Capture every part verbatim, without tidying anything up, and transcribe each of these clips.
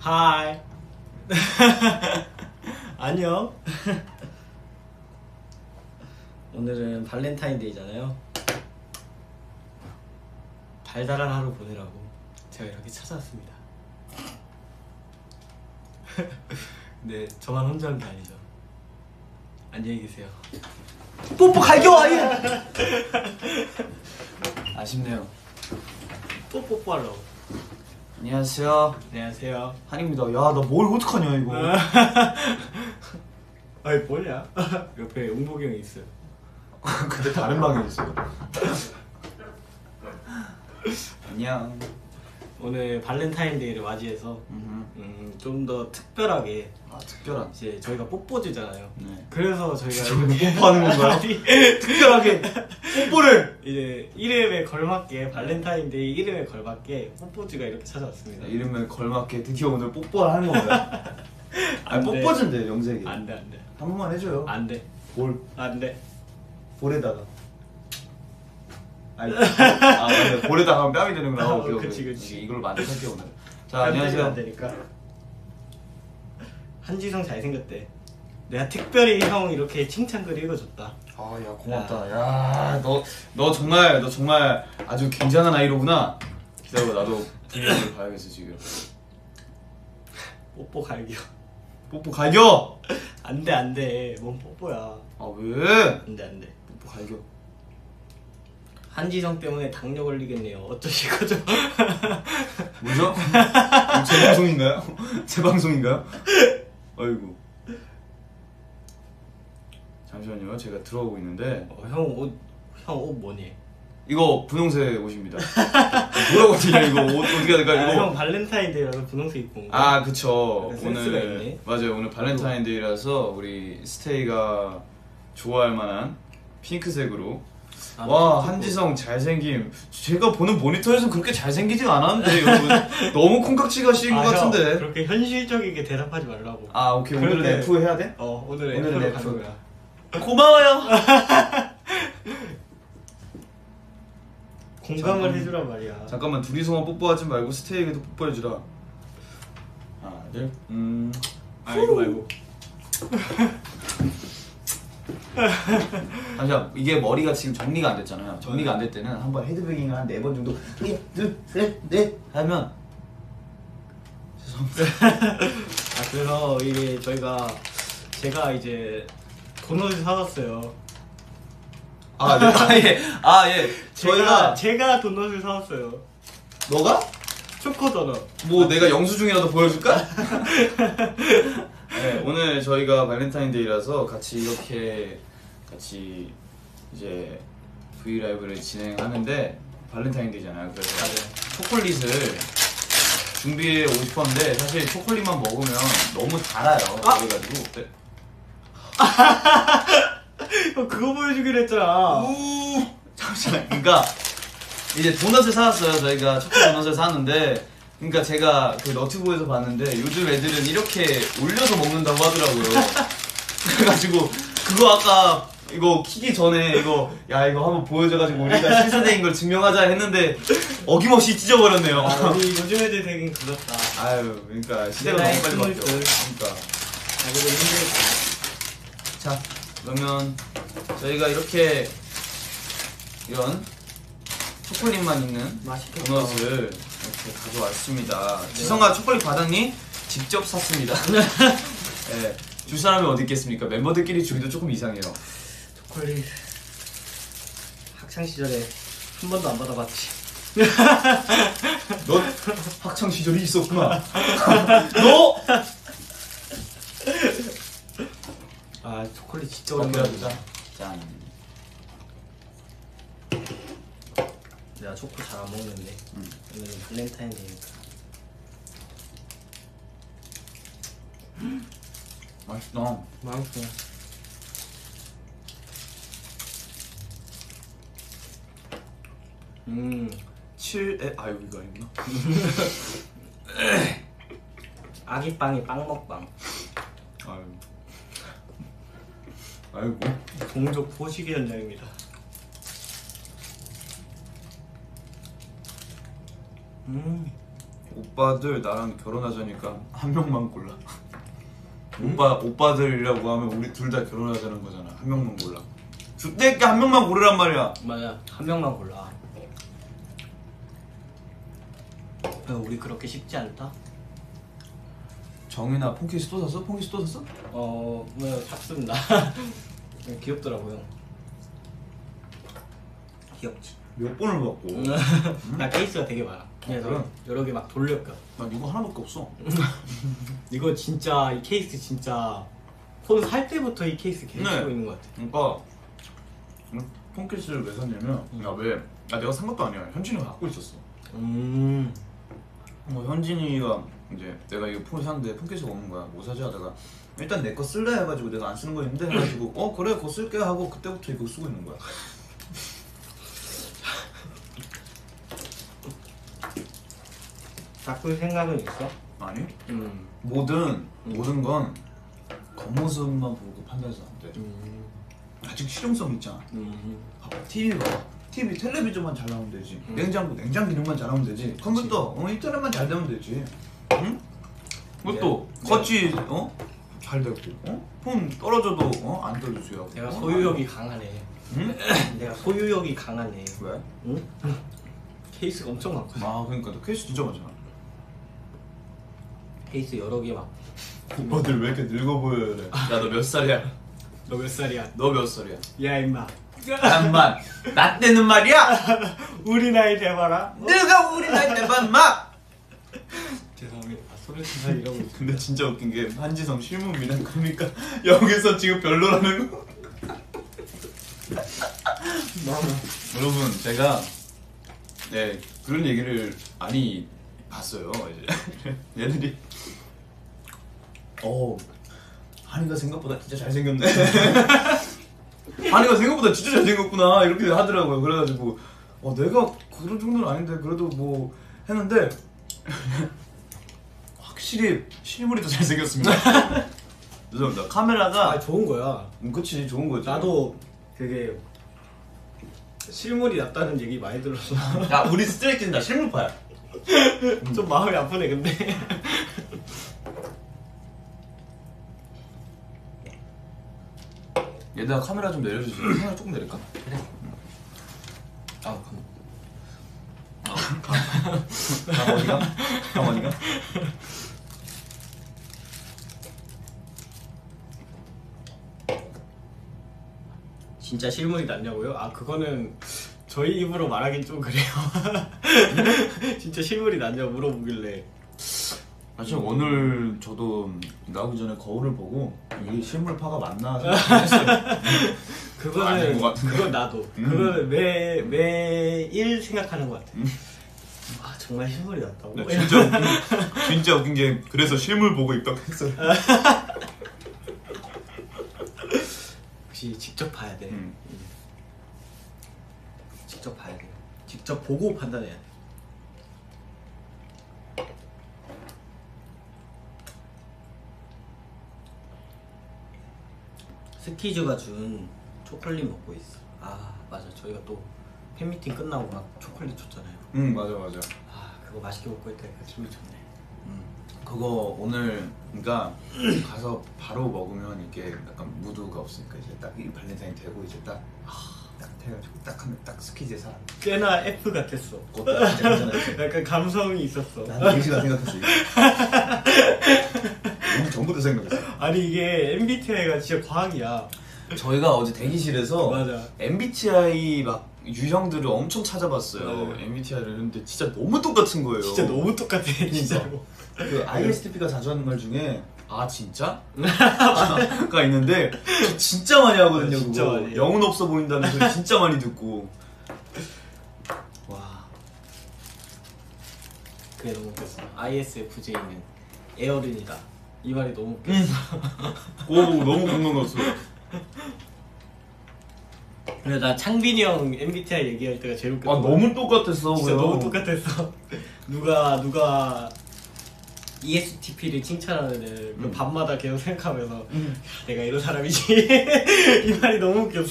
하이. 안녕. 오늘은 발렌타인데이잖아요. 달달한 하루 보내라고 제가 이렇게 찾아왔습니다. 네, 저만 혼자 한 게 아니죠. 안녕히 계세요. 뽀뽀 갈겨 아예. 아쉽네요. 또 뽀뽀하려고. 안녕하세요. 안녕하세요. 한입니다. 야, 나 뭘 어떡하냐 이거. 아이 뭐냐? 옆에 웅복이 형이 있어요. 근데 다른 방에 있어요. 안녕. 오늘 발렌타인데이를 맞이해서 음, 좀 더 특별하게. 아, 특별한. 이제 저희가 뽀뽀즈잖아요. 네. 그래서 저희가 이렇게 뽀뽀하는 건가요? 특별하게 뽀뽀를 이제 이름에 걸맞게 발렌타인데이 이름에 걸맞게 뽀뽀즈가 이렇게 찾아왔습니다. 네, 이름에 걸맞게 드디어 오늘 뽀뽀를 하는 건가요? 아니 뽀뽀즈인데 영색이. 안돼 안돼. 한 번만 해줘요. 안돼. 볼. 안돼. 볼에다가. 아니, 아 맞네. 볼에다가 하면 뺨이 되는구나. 어, 오케이, 오케이. 그치, 그치. 이걸로 만족할게요 오늘. 자, 안녕하세요. 안 되니까. 한지성 잘생겼대. 내가 특별히 형 이렇게 칭찬글 읽어줬다. 아, 야 고맙다. 야, 너, 너 정말, 너 정말 아주 굉장한 아이로구나. 기다려봐, 나도 분명히 봐야겠어 지금. 뽀뽀 갈겨. 뽀뽀 갈겨. 안돼 안돼. 뭔 뽀뽀야. 아 왜? 안돼 안돼. 뽀뽀 갈겨. 한지성 때문에 당뇨 걸리겠네요. 어쩌실 거죠? 뭐죠? 제 방송인가요? 제 방송인가요? 아이고. 잠시만요, 제가 들어오고 있는데. 어, 형 옷, 형 옷 뭐니? 이거 분홍색 옷입니다. 뭐라고 하냐 이거 옷 어떻게 해야 될까 이거? 아, 형 발렌타인데이라서 분홍색 입고 온 거야? 아 그쵸. 센스가 오늘 있네. 맞아요. 오늘 발렌타인데이라서 우리 스테이가 좋아할 만한 핑크색으로. 아, 와 한지성 잘생김. 제가 보는 모니터에서 그렇게 잘생기지가 않았는데 여러분 너무 콩깍지가 씌인 것 아, 같은데. 형, 그렇게 현실적이게 대답하지 말라고. 아 오케이. 오늘은 그런데- F 해야 돼? 어 오늘은 오늘은 F로 F. 가는 거야. 고마워요. 공감을 잠깐- 해주란 말이야. 잠깐만 둘이서만 뽀뽀하지 말고 스테이에게도 뽀뽀해주라. 하나 둘. 음. 아 이거 말고. 잠시만, 이게 머리가 지금 정리가 안 됐잖아요. 정리가 안 될 때는 한번 헤드뱅잉을 한 네 번 정도 하나 둘셋넷 하면 죄송합니다. 아 그래서 이게 저희가 제가 이제 도넛을 사왔어요. 아, 네. 아, 예. 아, 예. 저희가 저희가 제가 도넛을 사왔어요. 너가? 초코 도넛. 뭐 내가 영수증이라도 보여줄까? 네, 오늘 저희가 발렌타인데이라서 같이 이렇게 같이 이제 브이라이브를 진행하는데 발렌타인데이잖아요. 그래서 맞아요. 초콜릿을 준비해 오고 싶었는데 사실 초콜릿만 먹으면 너무 달아요. 아! 그래가지고 네. 형 그거 보여주기로 했잖아. 우 잠시만. 그러니까 이제 도넛을 사왔어요. 저희가 초코 도넛을 사왔는데, 그러니까 제가 그 너튜브에서 봤는데 요즘 애들은 이렇게 올려서 먹는다고 하더라고요. 그래가지고 그거 아까 이거 키기 전에 이거 야 이거 한번 보여줘가지고 우리가 신세대인 걸 증명하자 했는데 어김없이 찢어버렸네요. 아, 우리 요즘 애들 되긴 그렇다. 아유, 그러니까 시대가 내가 너무 빨리 바뀌어. 했으면 그러니까. 아 그래 힘들다. 자, 그러면 저희가 이렇게 이런 초콜릿만 있는 맛있겠다. 도넛을 이렇게 가져왔습니다. 지성아 초콜릿 받았니? 직접 샀습니다. 네, 줄 사람이 어디 있겠습니까? 멤버들끼리 주기도 조금 이상해요. 초콜릿 학창 시절에 한 번도 안 받아봤지. 너 학창 시절이 있었구나. 너? 아 초콜릿 진짜 오케이, 오랜만이다. 짠. 내가 초코 잘 안 먹는데 음. 오늘은 발렌타인데이니까. 맛있다. 맛있어. 음 칠에 아 여기가 아니구나. 아기빵이 빵 먹방. 아유. 아이고. 동족 포식의 현장입니다. 음 오빠들 나랑 결혼하자니까 한 명만 골라. 음? 오빠 오빠들이라고 하면 우리 둘 다 결혼하자는 거잖아. 한 명만 골라. 그때 한 명만 고르란 말이야. 맞아, 한 명만 골라. 우리 그렇게 쉽지 않다. 정이나 폰케이스 또 샀어? 폰케이스 또 샀어? 어, 뭐 샀습니다. 귀엽더라고요. 귀엽지. 몇 번을 받고? 나 케이스가 되게 많아. 그래서 그래? 여러 개 막 돌렸거. 나 이거 하나밖에 없어. 이거 진짜 이 케이스 진짜 폰 살 때부터 이 케이스 계속 네. 쓰고 있는 것 같아. 그러니까 폰케이스를 왜 샀냐면 야 왜? 아 내가 산 것도 아니야. 현진이가 갖고 있었어. 음. 뭐 현진이가 이제 내가 이거 폰을 샀는데 폰케이스가 없는 거야. 뭐 사지 하다가 일단 내 거 쓸래 해가지고 내가 안 쓰는 거 있는데 해가지고 어 그래 그거 쓸게 하고 그때부터 이거 쓰고 있는 거야. 바꿀 생각은 있어? 아니? 음. 모든 모든 건 겉모습만 보고 판단해서 안 돼. 음. 아직 실용성 있잖아. 음. 봐봐 티비 봐봐. 티비 텔레비전만 잘 나오면 되지. 음. 냉장고 냉장 기능만 잘하면 되지. 컴퓨터 어, 인터넷만 잘 되면 되지. 응? 그것도 네. 거치 어? 잘 되고 어? 폰 떨어져도 어? 안 떨어지고. 내가 어? 소유욕이 강하네. 응? 내가 소유욕이 강하네. 왜? 응? 케이스가 엄청 많거든. 아 그러니까 너 케이스 진짜 많잖아. 케이스 여러 개 막. 오빠들 왜 이렇게 늙어 보여? 야 너 몇 살이야? 너 몇 살이야? 너 몇 살이야? 야 임마. 잠만 나 때는 말이야. 우리 나이 돼봐라. 내가 우리 나이 때만 막. 죄송합니다. 소리 진짜 이러고 있어. 근데 진짜 웃긴 게 한지성 실무 미남 그러니까 여기서 지금 별로라는 거. 여러분 제가 네 그런 얘기를 많이 봤어요. 이제 얘들이 어 한이가 생각보다 진짜 잘생겼네. 한이가 생각보다 진짜 잘생겼구나 이렇게 하더라고요. 그래가지고 어 내가 그런 정도는 아닌데 그래도 뭐 했는데 확실히 실물이 더 잘생겼습니다. 죄송합니다. 카메라가 아 좋은 거야. 음, 그치 좋은 거지. 나도 되게 실물이 낫다는 얘기 많이 들었어. 야 우리 스트레이트는 다 실물파야. 좀 마음이 아프네 근데. 얘들아 카메라 좀 내려주세요. 카메라 조금 내릴까? 그래. 아 그럼. 강 어디가? 강 어디가? 진짜 실물이 낫냐고요? 아 그거는 저희 입으로 말하긴 좀 그래요. 진짜 실물이 낫냐고 물어보길래. 사실 오늘 저도 나오기 전에 거울을 보고 이게 실물파가 맞나 생각했어요. 그거는 아닌 것 같은데. 그건 나도. 음. 그거는 매 매일 생각하는 것 같아. 음. 아 정말 실물이 낫다고. 네, 진짜 웃긴, 진짜 웃긴 게 그래서 실물 보고 입덕했어요. 역시 직접 봐야 돼. 음. 음. 직접 봐야 돼. 직접 보고 판단해야 돼. 스키즈가 준 초콜릿 먹고 있어. 아 맞아. 저희가 또 팬미팅 끝나고 막 초콜릿 줬잖아요. 응 맞아 맞아. 아 그거 맛있게 먹고 있다니까 기분이 좋네. 음, 그거 오늘 그러니까 가서 바로 먹으면 이게 약간 무드가 없으니까 이제 딱 이 발렌타인 되고 이제 딱 딱 해가지고 딱 하면 딱 스키즈에 사. 꽤나 F 같았어. 그것도 진짜 괜찮았어. 약간 감성이 있었어. 난 네 시간 생각했어 이거. 오늘 전부터 생각했어. 아니 이게 엠비티아이가 진짜 과학이야. 저희가 어제 대기실에서 맞아. 엠비티아이 막 유형들을 엄청 찾아봤어요. 네. 엠비티아이를 근데 진짜 너무 똑같은 거예요. 진짜 너무 똑같아 진짜로. 그 아이에스티피가 자주 하는 말 중에 아 진짜? 가 있는데 저 진짜 많이 하거든요. 진짜 그거. 많이 해요. 영혼 없어 보인다는 소리 진짜 많이 듣고. 와. 그게 너무 웃겼어. 아이에스에프제이는 에어린이다. 이 말이 너무 웃겼어. 그거 보고 너무 공감 갔어요. 근데 나 창빈이 형 엠비티아이 얘기할 때가 제일 웃겼어. 아 너무 똑같았어. 진짜 그냥. 너무 똑같았어. 누가 누가 이에스티피를 칭찬하는데 그 음. 밤마다 계속 생각하면서 음. 내가 이런 사람이지. 이 말이 너무 웃겼어.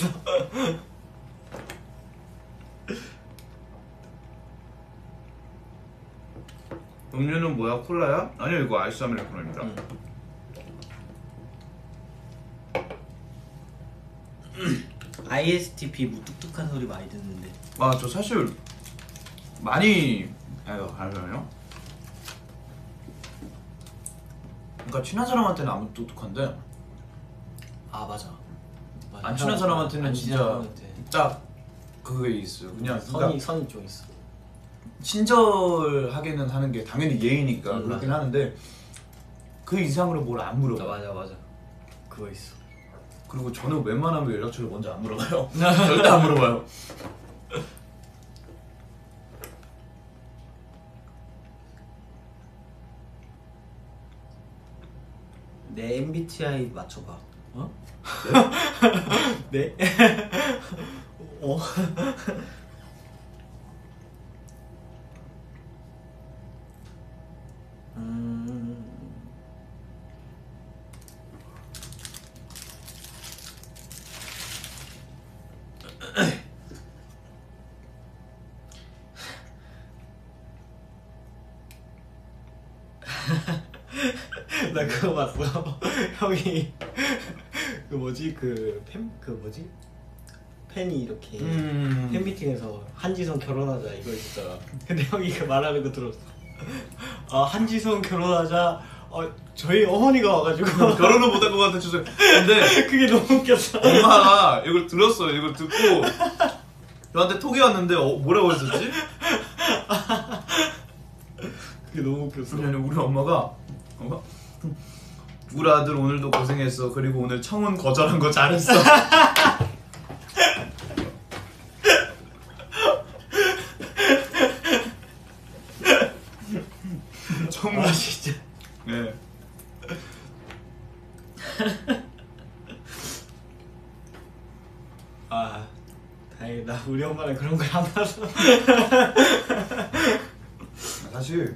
음료는 뭐야? 콜라야? 아니요, 이거 아이스 아메리카노입니다. 음. 아이에스티피 무뚝뚝한 소리 많이 듣는데. 아, 저 사실 많이 아유, 알잖아요. 그러니까 친한 사람한테는 아무 똑똑한데 아 맞아. 맞아. 안 친한 사람한테는 안 진짜 친한 사람한테. 딱 그게 있어요. 그냥 선이 그러니까 선이 좀 있어. 친절하게는 하는 게 당연히 예의니까 음, 그렇긴 맞아. 하는데 그 이상으로 뭘 안 물어봐. 아, 맞아 맞아. 그거 있어. 그리고 저는 웬만하면 연락처를 먼저 안 물어봐요. 절대 안 물어봐요. 내 엠비티아이 맞춰봐. 어? 네? 어? 음... 나 그거 봤어. 형이 그 뭐지 그 팬 그 뭐지 팬이 이렇게 음. 팬미팅에서 한지성 결혼하자 이거 있었잖아. 근데 형이 그 말하는 거 들었어. 아 한지성 결혼하자. 어 저희 어머니가 와가지고 결혼을 못할 것 같은 추석. 근데 그게 너무 웃겼어. 엄마가 이걸 들었어요. 이걸 듣고 저한테 톡이 왔는데 어, 뭐라고 했었지? 그게 너무 웃겼어. 아니 우리 엄마가 엄마? 우리 아들 오늘도 고생했어. 그리고 오늘 청혼 거절한 거 잘했어. 청혼. 아 진짜. 네. 아 다행이다. 우리 엄마는 그런 거 안 봐서. 사실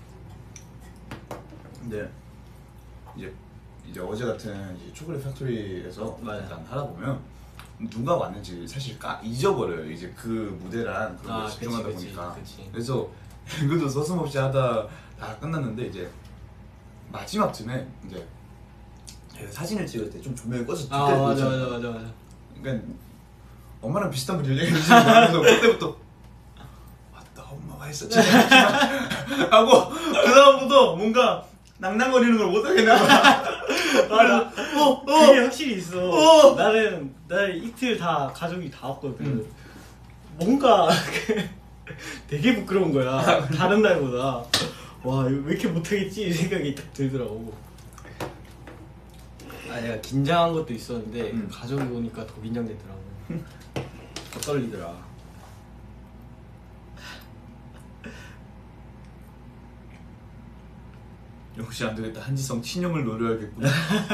근데 이제 이제 어제 같은 이제 초콜릿 팩토리에서 맞아. 약간 하다 보면 누가 왔는지 사실 까 잊어버려요. 이제 그 무대랑 그런 걸 아, 집중하다 그치, 그치, 보니까 그치. 그래서 이것도 서슴없이 하다 다 끝났는데 이제 마지막쯤에 이제 제가 사진을 찍을 때 좀 조명이 꺼져 아 그때 맞아 있잖아요. 맞아 맞아 맞아. 그러니까 엄마랑 비슷한 분이 얘기해주시는 거예요. 그때부터 맞다 엄마가 했었지 하고 그 다음부터 뭔가 낭낭거리는 걸 못하겠는 거야. 맞아. 어, 어. 그게 확실히 있어. 어. 나는 나는 이틀 다 가족이 다 왔거든. 음. 뭔가 되게 부끄러운 거야. 다른 날보다. 와 이거 왜 이렇게 못하겠지 이 생각이 딱 들더라고. 아 내가 긴장한 것도 있었는데 음. 가족이 오니까 더 긴장되더라고. 더 떨리더라. 역시 안 되겠다. 한지성 친형을 노려야겠구나.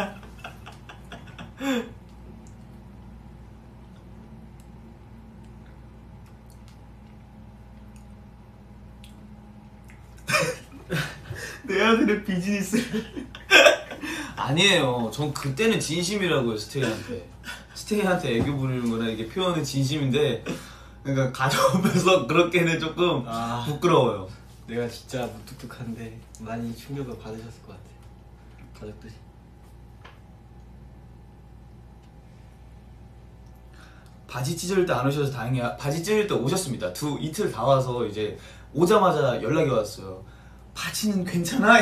내 아들의 비즈니스를 아니에요. 전 그때는 진심이라고요. 스테이한테 스테이한테 애교 부리는 거나 이게 표현은 진심인데 그러니까 가족 앞에서 그렇게는 조금 아. 부끄러워요. 내가 진짜 무뚝뚝한데 많이 충격을 받으셨을 것 같아. 가족들이. 바지 찢을 때 안 오셔서 다행이야. 바지 찢을 때 오셨습니다. 두 이틀 다 와서 이제 오자마자 연락이 왔어요. 바지는 괜찮아?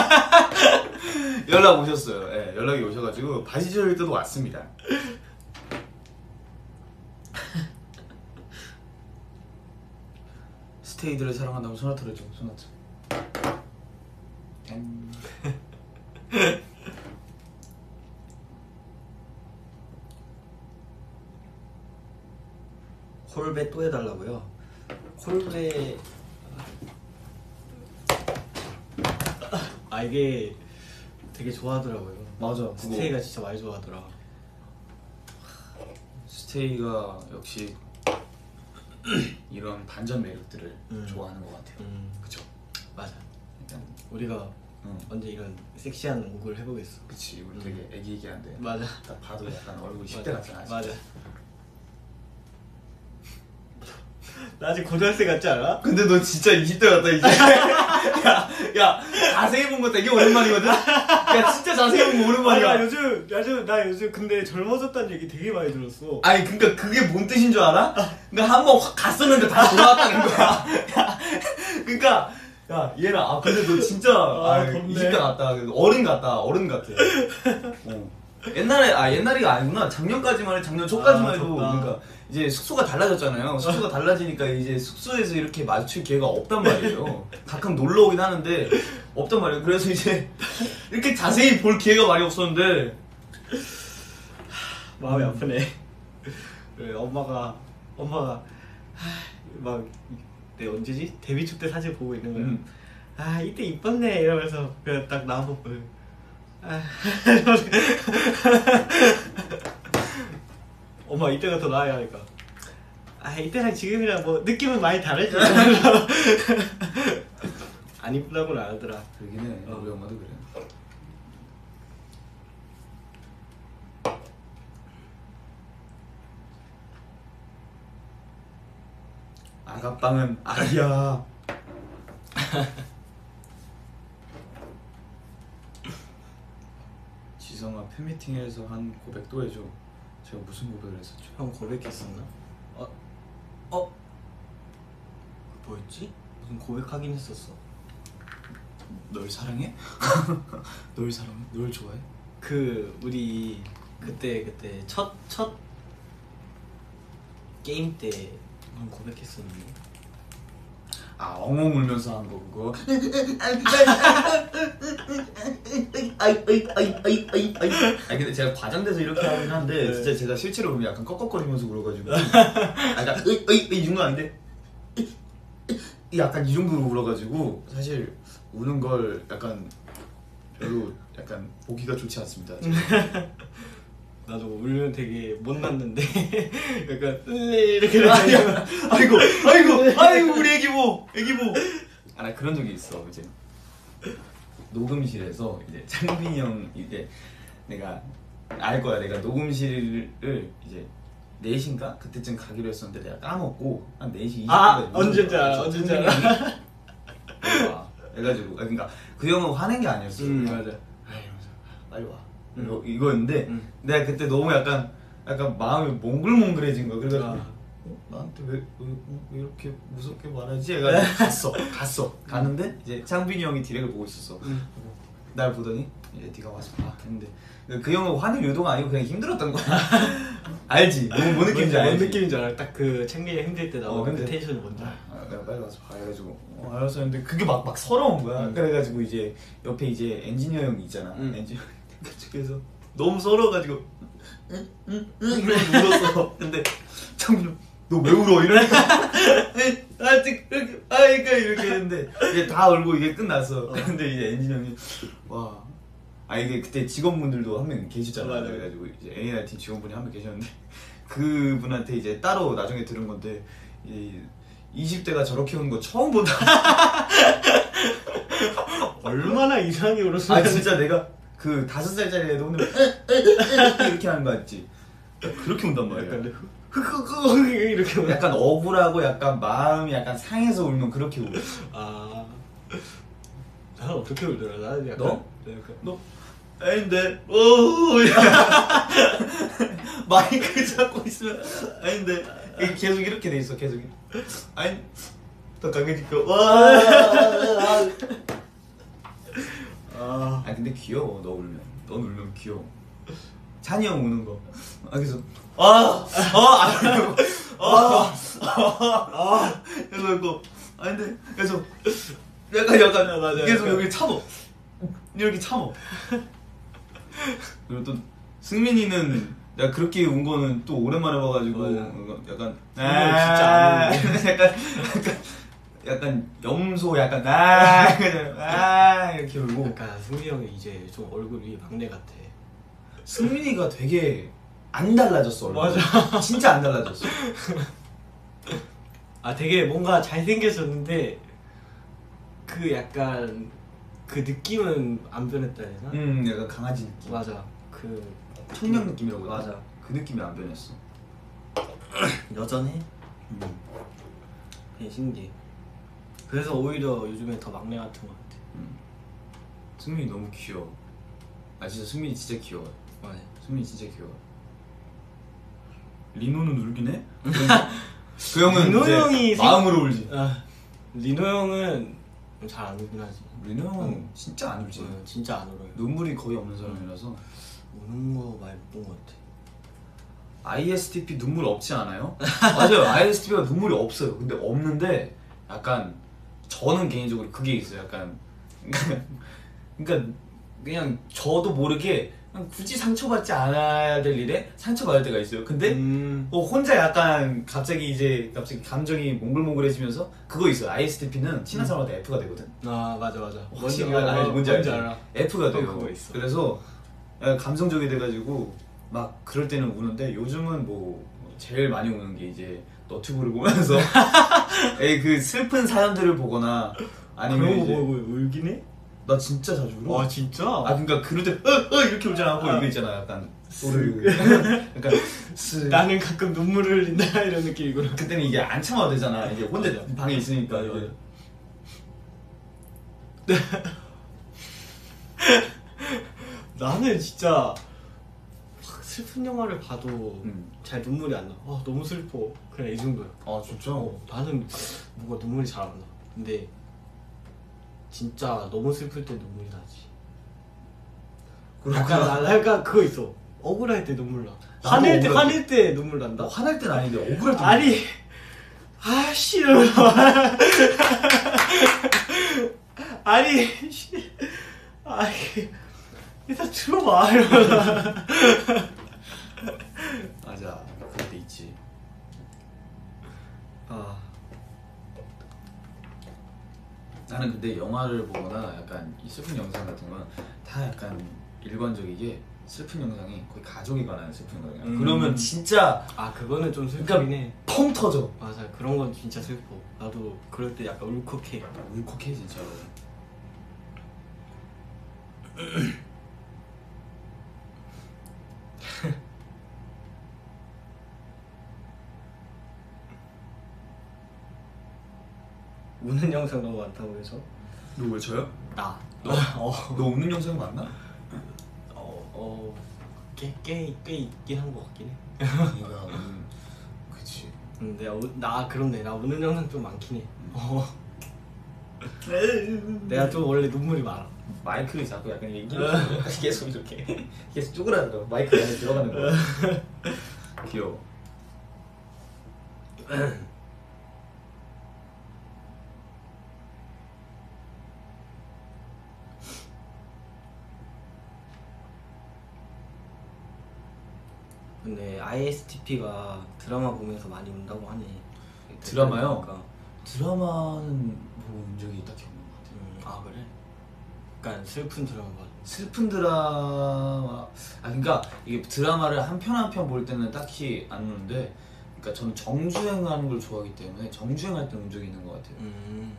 연락 오셨어요. 예, 연락이 오셔가지고 바지 찢을 때도 왔습니다. 스테이들을 사랑한다면 소나타를 줘. 소나타. 짠. 콜베 또 해달라고요? 콜베 아 이게 되게 좋아하더라고요. 맞아. 그거. 스테이가 진짜 많이 좋아하더라. 스테이가 역시 이런 반전 매력들을 음. 좋아하는 것 같아요. 음 그쵸? 맞아. 일단 우리가 응. 언제 이런 섹시한 곡을 해보겠어. 그치. 우리 음. 되게 애기애기한데 맞아. 딱 봐도 약간 얼굴이 십 대 맞아. 같잖아. 맞아. 나 아직 고등학생 같지 않아? 근데 너 진짜 이십 대 같다 이제. 야, 야 자세히 본 거 되게 오랜만이거든. 야 진짜 자세히 본 거 오랜만이야. 아니, 나 요즘 요즘 나 요즘 근데 젊어졌다는 얘기 되게 많이 들었어. 아니 그니까 그게 뭔 뜻인 줄 알아? 그니까 한 번 확 갔었는데 다시 돌아왔다는 거야. 야, 그니까 야 얘는 아 근데 너 진짜 아, 아, 덥네. 이십 대 같다. 어른 같다. 어른 같아. 어. 옛날에 아 옛날이가 아니구나. 작년까지만 해. 작년 초까지만 아, 해도 덥다. 그러니까 이제 숙소가 달라졌잖아요. 숙소가 달라지니까 이제 숙소에서 이렇게 마주칠 기회가 없단 말이에요. 가끔 놀러 오긴 하는데 없단 말이에요. 그래서 이제 이렇게 자세히 볼 기회가 많이 없었는데 마음이 아프네. 그래, 엄마가 엄마가 막 내 언제지 데뷔 초 때 사진 보고 있는 거야. 음. 아 이때 이뻤네 이러면서 그냥 딱 나보고 아 엄마 이때가 더 나아야 하니까 아 이때랑 지금이랑 뭐 느낌은 많이 다르지. 안 이쁘다고는 안 하더라. 그러긴 해. 어. 우리 엄마도 그래. 아가빵은 아야. 지성아 팬미팅에서 한 고백 또 해줘. 제가 무슨 고백을 했었죠? 형 고백했었나? 어? 어? 그 뭐였지? 무슨 고백하긴 했었어. 널 사랑해? 널 사랑해? 널 좋아해? 그 우리 그때 그때 첫 첫 게임 때 형 고백했었는데. 아 엉엉 울면서 한 거 그거. 아 근데 제가 과장돼서 이렇게 하긴 한데 네. 진짜 제가 실제로 보면 약간 꺽꺽거리면서 울어가지고 약간 으이 으이 이 정도 아닌데 약간 이 정도로 울어가지고 사실 우는 걸 약간 별로 약간 보기가 좋지 않습니다. 나도 울면 되게 못 났는데 약간 이렇게 아니야. 아이고 아이고 아이고 우리 애기모 애기모. 아 나 그런 적이 있어. 이제 녹음실에서 이제 창빈이 형 이제 내가 알 거야. 내가 녹음실을 이제 네 시인가 그때쯤 가기로 했었는데 내가 까먹고 한 네 시 이십 분까지 아 언제인지 알아 언제인지 알아. 해가지고 아, 그러니까 그 형은 화낸 게 아니었어. 음 그냥 맞아. 빨리 와. 음. 이거, 이거였는데 음. 내가 그때 너무 약간 약간 마음이 몽글몽글해진 거야. 그래가지고 아. 어? 나한테 왜, 왜, 왜 이렇게 무섭게 말하지? 해가지고 갔어 갔어 가는데 이제 창빈이 형이 디렉을 보고 있었어. 음. 날 보더니 이제 네가 와서 봐 했는데 그 형은 화낼 의도가 아니고 그냥 힘들었던 거야. 알지? 뭔, 뭔 느낌인지 뭔 알지? 느낌인지 알아. 딱 그 창민이 힘들 때 어, 나오는 그 근데- 텐션이 뭔지 알아. 아, 내가 빨리 와서 봐 해가지고 어, 알았어 했는데 그게 막, 막 서러운 거야. 음. 그래가지고 이제 옆에 이제 엔지니어 형이 있잖아. 음. 엔지니어 그래서 너무 서러워가지고 응응응 이러면서 울었어. 근데 창민이 너 왜 울어? 이러니까 아직 이렇게 아이까 이렇게 했는데 이제 다 울고 이게 끝났어. 어. 근데 이제 엔지니어 형이 와. 아 이게 그때 직원분들도 한 명 계시잖아. 맞아요. 그래가지고 이제 에이알 팀 직원분이 한 명 계셨는데 그분한테 이제 따로 나중에 들은 건데 이 이십 대가 저렇게 우는 거 처음 본다. 얼마나 이상하게 울었어. 아 진짜 내가 그 다섯 살짜리 애도 오늘 이렇게 하는 거 같지? 그렇게 운단 말이야. 약간 흐흐흐 이렇게 울어. 약간 억울하고 약간 마음이 약간 상해서 울면 그렇게 울어. 아, 나는 어떻게 울더라? 나는 약간 너? 네, 약간 너 아닌데 오 마이크 잡고 있으면 아닌데 계속 이렇게 돼 있어 계속 아니 더 강해질까 와. 아, 아 근데 귀여워 너 울면 너 울면 귀여워. 찬이 형 우는 거. 아 그래서 아아아 아, 아, 그래서 이거 아닌데 그래서 약간 약간 아, 맞아, 계속 약간. 여기 참어 이렇게 참어. 그리고 또 승민이는 내가 그렇게 운 거는 또 오랜만에 봐가지고 맞아. 약간 정말 진짜 안 약간 약간 약간 염소 약간 아, 아 이렇게 울고. 약간 승리 형이 이제 좀 얼굴이 막내 같아. 승민이가 되게 안 달라졌어. 얼굴. 맞아. 진짜 안 달라졌어. 아, 되게 뭔가 잘생겼었는데 그 약간 그 느낌은 안 변했다 해야 되나? 음 약간 강아지 느낌. 맞아. 그 청량 느낌이라고 해야 맞아. 되나? 그 느낌이 안 변했어. 여전해. 음. 그냥 신기해. 그래서 오히려 요즘에 더 막내 같은 것 같아. 음. 승민이 너무 귀여워. 아 진짜 승민이 진짜 귀여워. 맞아. 승민이 진짜 귀여워. 리노는 울긴 해? 그 형은 리노 이제 형이 마음으로 울지. 아, 리노 형은 잘 안 울긴 하지. 리노 형은 응. 진짜 안 울지. 응, 진짜 안 울어요. 눈물이 거의 없는 사람이라서. 우는 거 많이 못 본 것 같아. 아이에스티피 눈물 없지 않아요? 맞아요. 아이에스티피가 눈물이 없어요. 근데 없는데 약간 저는 개인적으로 그게 있어요. 약간 그러니까 그냥 저도 모르게 그냥 굳이 상처받지 않아야 될 일에 상처받을 때가 있어요. 근데 음. 뭐 혼자 약간 갑자기 이제 갑자기 감정이 몽글몽글해지면서 그거 있어요. 아이에스티피는 친한 사람한테 F가 되거든. 아 맞아 맞아. 뭔지 알지? 뭔지 알지? 알아. F가 돼요. 그거 있어. 그래서 약간 감성적이 돼가지고 막 그럴 때는 우는데 요즘은 뭐 제일 많이 우는 게 이제 너튜브를 보면서 에이 그 슬픈 사연들을 보거나 아니면 그런 거 이제 보고 울긴 해? 나 진짜 자주 울어. 와 진짜? 아 그러니까 그럴 때 어, 어 이렇게 울지 않고 이거 있잖아 약간 소리 약간 스 나는 가끔 눈물을 흘린다 이런 느낌이구나. 그때는 이게 안 참아도 되잖아. 이게 혼자 맞아. 방에 있으니까 맞아, 이게. 나는 진짜 막 슬픈 영화를 봐도 음. 잘 눈물이 안 나. 아 너무 슬퍼. 그냥 이 정도야. 아 진짜? 어, 나는 뭔가 눈물이 잘 안 나. 근데 진짜 너무 슬플 때 눈물이 나지. 약간 그렇구나. 나 약간 그거 있어. 억울할 때 눈물 나. 나도 화낼 때 억울할 화낼 때 눈물 난다. 나 화날 땐 아닌데 억울할 때 아니 아씨 이러면서 아니 씨 아니 일단 들어봐 이러면서 맞아 그럴 때 있지. 아 나는 근데 영화를 보거나 약간 이 슬픈 영상 같은 건 다 약간 일관적이게 슬픈 영상이 거의 가족이 관한 슬픈 영상이야. 음. 그러면 진짜 아 그거는 좀 슬프긴 그러니까 해. 펑 터져. 맞아 그런 건 진짜 슬퍼. 나도 그럴 때 약간 울컥해. 울컥해 진짜로. 우는 영상 너무 많다고 해서 너 왜 저요? 나 너? 어. 너 웃는 영상이 많나? 어, 어, 꽤, 꽤, 꽤 있긴 한 것 같긴 해. 네가 우는 그치. 음, 내가 우, 나 그렇네. 나 우는 영상 좀 많긴 해. 어. 내가 좀 원래 눈물이 많아. 마이크를 자꾸 약간 얘기를 계속 이렇게 계속 쪼그라든 거 마이크 안에 들어가는 거. 귀여워. 근데 아이에스티피가 드라마 보면서 많이 운다고 하네. 드라마요? 그러니까. 드라마는 본 적이 딱히 없는 것 같아요. 음, 아 그래? 약간 슬픈 드라마 봐. 슬픈 드라마 아 그러니까 이게 드라마를 한 편 한 편 볼 때는 딱히 안 우는데 그러니까 저는 정주행하는 걸 좋아하기 때문에 정주행할 때 운 적이 있는 것 같아요. 음.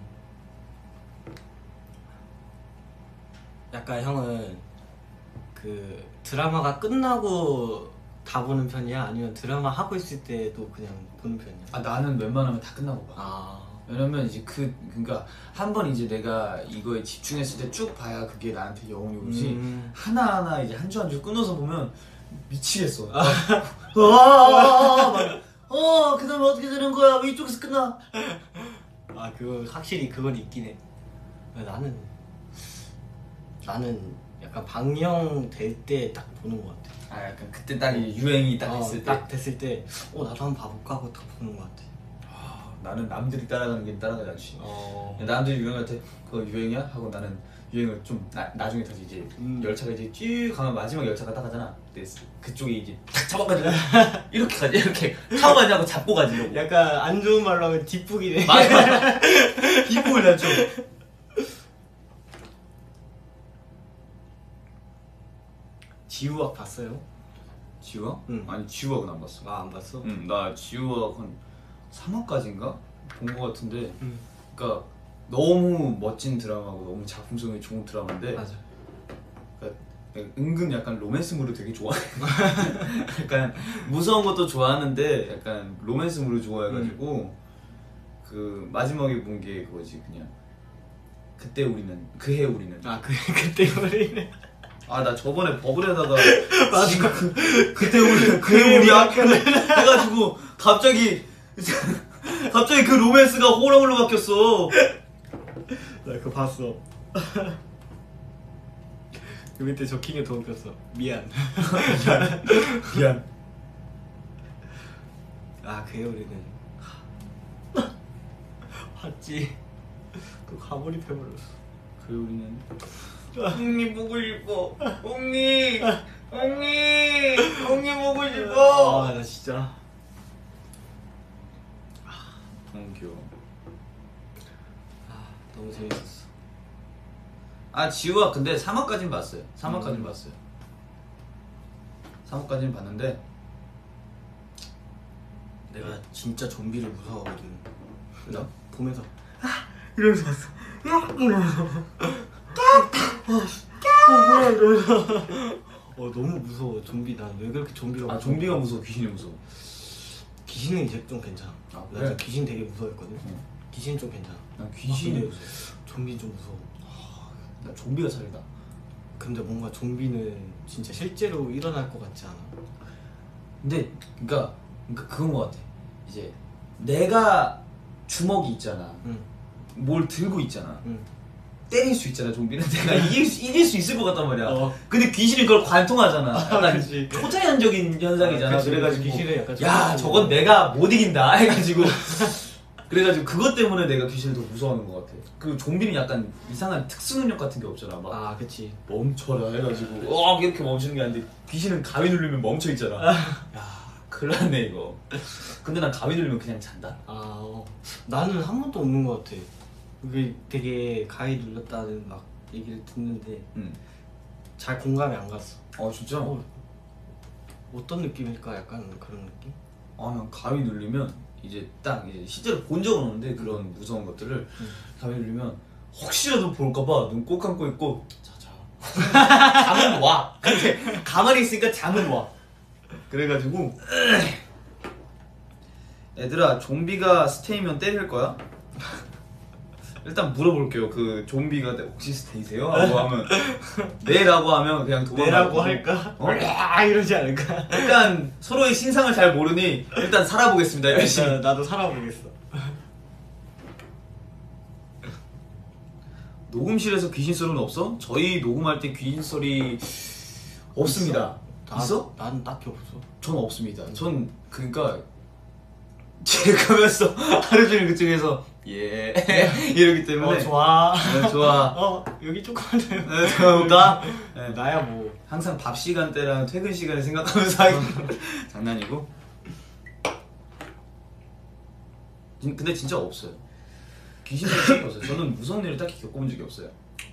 약간 형은 그 드라마가 끝나고 다 보는 편이야? 아니면 드라마 하고 있을 때도 그냥 보는 편이야? 아 나는 웬만하면 다 끝나고 봐. 아. 왜냐면 이제 그 그러니까 한 번 이제 내가 이거에 집중했을 때 쭉 봐야 그게 나한테 여운이 오지. 음. 하나 하나 이제 한 주 한 주 끊어서 보면 미치겠어. 아, 아, 막, 어 그다음에 어떻게 되는 거야? 왜 이쪽에서 끝나? 아 그거 확실히 그건 있긴 해. 나는 나는 약간 방영될 때 딱 보는 것 같아. 아 약간 그때 딱 이 유행이 딱 어, 됐을 때. 딱 됐을 때, 어 나도 한번 봐볼까 하고 딱 보는 것 같아. 아, 나는 남들이 따라가는 게 따라가지 않지. 어. 남들이 유행할 때 그거 유행이야? 하고 나는 유행을 좀 나, 나중에 다시 이제 음. 열차가 이제 쭉 가면 마지막 열차가 딱 가잖아. 근데 그쪽에 이제 딱 잡아가지고 이렇게 가지 이렇게 타고 가냐고 잡고 가지려고. 약간 안 좋은 말로 하면 뒷북이네. 맞아 맞아. 뒷북을 나 좀. 지우학 봤어요? 지우학? 응. 아니 지우학은 안 봤어. 아 안 봤어? 응, 나 지우학 한 삼 화까지인가 본 거 같은데. 응. 그러니까 너무 멋진 드라마고 너무 작품성이 좋은 드라마인데. 맞아. 그러니까 은근 약간 로맨스물을 되게 좋아해. 약간 무서운 것도 좋아하는데 약간 로맨스물을 좋아해가지고 그 마지막에 본 게 그거지 그냥 그때 우리는 그해 우리는 아 그 그때 우리는 아 나 저번에 버블에다가 맞아 그, 그때 우리 그해 우리야 해가지고 갑자기 갑자기 그 로맨스가 호러물로 바뀌었어. 나 그거 봤어. 그 밑에 적힌 게 더 웃겼어. 미안. 미안 미안. 아 그해 우리는 봤지. 그 가몰입해버렸어. 그해 우리는 옹니 보고 싶어. 옹니 옹니 옹니 보고 싶어. 아 나 진짜 너무 귀여워. 아 너무 재밌었어. 아 지우가 근데 삼 화까진 봤어요. 삼 화까진 음. 봤어요. 삼 화까진 봤는데 내가 진짜 좀비를 무서워하거든. 나 나? 보면서 아 이러면서 봤어. 이러면서 어 뭐야 이러면서 어 너무 무서워 좀비. 난 왜 그렇게 좀비가 아 좀비가 무서워 귀신이 무서워. 귀신은 이제 좀 괜찮아. 아, 나 그래? 진짜 귀신 되게 무서워했거든. 응. 귀신 좀 괜찮아. 난 아, 귀신이 근데 무서워. 좀비 좀 무서워. 나 좀비가 차이다. 근데 뭔가 좀비는 진짜 실제로 일어날 것 같지 않아? 근데 그니까 그러니까 그건 것 같아. 이제 내가 주먹이 있잖아. 응. 뭘 들고 있잖아. 응. 때릴 수 있잖아. 좀비는 내가 이길 수, 이길 수 있을 것 같단 말이야. 어. 근데 귀신이 그걸 관통하잖아. 아, 약간 그치. 초자연적인 현상이잖아. 아, 그치. 그래가지고 귀신은 약간 좀 야 무서워. 저건 내가 못 이긴다 해가지고 그래가지고 그것 때문에 내가 귀신을 더 무서워하는 것 같아. 그 좀비는 약간 이상한 특수 능력 같은 게 없잖아. 막 아 그치. 멈춰라 해가지고 어 이렇게 멈추는 게 아닌데 귀신은 가위 누르면 멈춰 있잖아. 야 큰일 났네 이거. 근데 난 가위 누르면 그냥 잔다. 아 어. 나는 한 번도 없는 것 같아. 그게 되게 가위 눌렀다는 막 얘기를 듣는데 응. 잘 공감이 안 갔어. 어 진짜? 어, 어떤 느낌일까? 약간 그런 느낌? 아난 가위 누르면 이제 딱 이제 실제로 본 적은 없는데 그런 무서운 것들을 응. 가위 누르면 혹시라도 볼까봐 눈 꼭 감고 있고 자자 잠은 와. 근데 가만히 있으니까 잠은 와. 그래가지고 얘들아 좀비가 스테이면 때릴 거야? 일단 물어볼게요. 그 좀비가 혹시 스테이세요? 라고 하면 네라고 하면 그냥 도망가고 내라고 할까? 어? 아 이러지 않을까? 일단 서로의 신상을 잘 모르니 일단 살아보겠습니다. 열심히. 일단 나도 살아보겠어. 녹음실에서 귀신 소리는 없어? 저희 녹음할 때 귀신 소리 없습니다. 나, 있어? 난 딱히 없어. 전 없습니다. 전 그러니까 제가면서 하루 종일 그쪽에서 예 이러기 때문에 어 좋아. 네, 좋아. 어 여기 조금만 더. 네, 좋다. 네, 나야 뭐. 항상 밥 시간대랑 퇴근 시간을 생각하면서 하기 장난이고. 진- 근데 진짜 없어요. 귀신 소리 없어요. 저는 무서운 일을 딱히 겪어본 적이 없어요.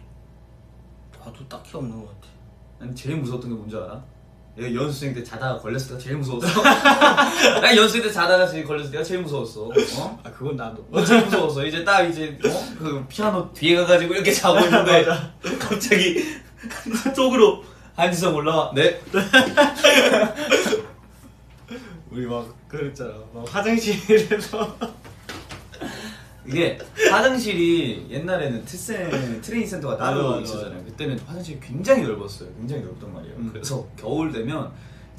나도 딱히 없는 것 같아. 난 제일 무서웠던 게 뭔지 알아? 내가 연수생 때 자다가 걸렸을 때가 제일 무서웠어. 난 연수생 때 자다가 제일 걸렸을 때가 제일 무서웠어. 어? 아 그건 나도. 어, 제일 무서웠어. 이제 딱 이제 어? 그 피아노 뒤에 가가지고 이렇게 자고 있는데 갑자기 쪽으로 한지성 올라와. 네. 우리 막 그랬잖아. 막 화장실에서. 이게 화장실이 옛날에는 트센 트레이닝 센터가 따로 맞아, 맞아, 있었잖아요. 그때는 화장실이 굉장히 넓었어요. 굉장히 넓단 말이에요. 음. 그래서 겨울 되면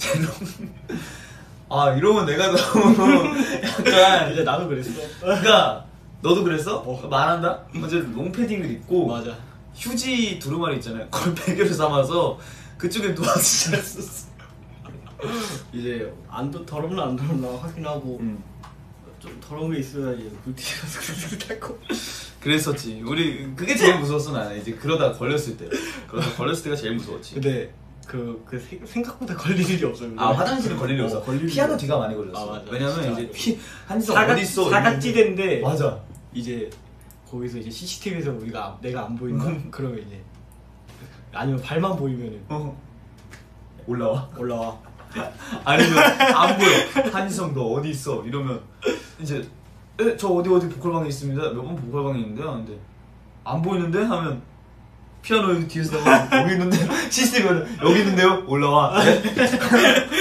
아 이러면 내가 너무 약간 이제 나도 그랬어. 그러니까 너도 그랬어? 어. 말한다? 어제 롱패딩을 입고 맞아. 휴지 두루마리 있잖아요. 그걸 베개로 삼아서 그쪽에 누워서 잤었어. 이제 안도 더럽나 안 더럽나 확인하고 음. 좀 더러운 게 있어야 이제 물티슈 가서 닦고. 그랬었지. 우리 그게 제일 무서웠어 나는. 이제 그러다 걸렸을 때. 그러다 걸렸을 때가 제일 무서웠지. 근데 그, 그 생- 생각보다 걸릴 일이 없어. 아 화장실은 걸릴 일 어, 없어. 걸릴 일이 피아노 없어. 뒤가 많이 걸렸어. 아, 맞아. 왜냐면 진짜 이제 많이 피 한지성 사각, 어디 있어? 사각지대인데 맞아. 이제 거기서 이제 씨씨티비에서 우리가 내가 안 보인다. 그러면 이제 아니면 발만 보이면은 어. 올라와. 올라와. 아니면 안 보여. 한지성 너 어디 있어? 이러면 이제 에, 저 어디 어디 보컬방에 있습니다. 몇 번 보컬방에 있는데 하는데 안 보이는데 하면 피아노 여기 뒤에서 나가 여기 있는데 시스템은 여기 있는데요. 올라와. 네.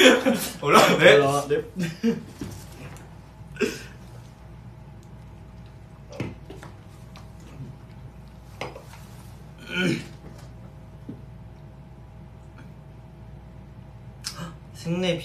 올라와. 네. 올라와. 네.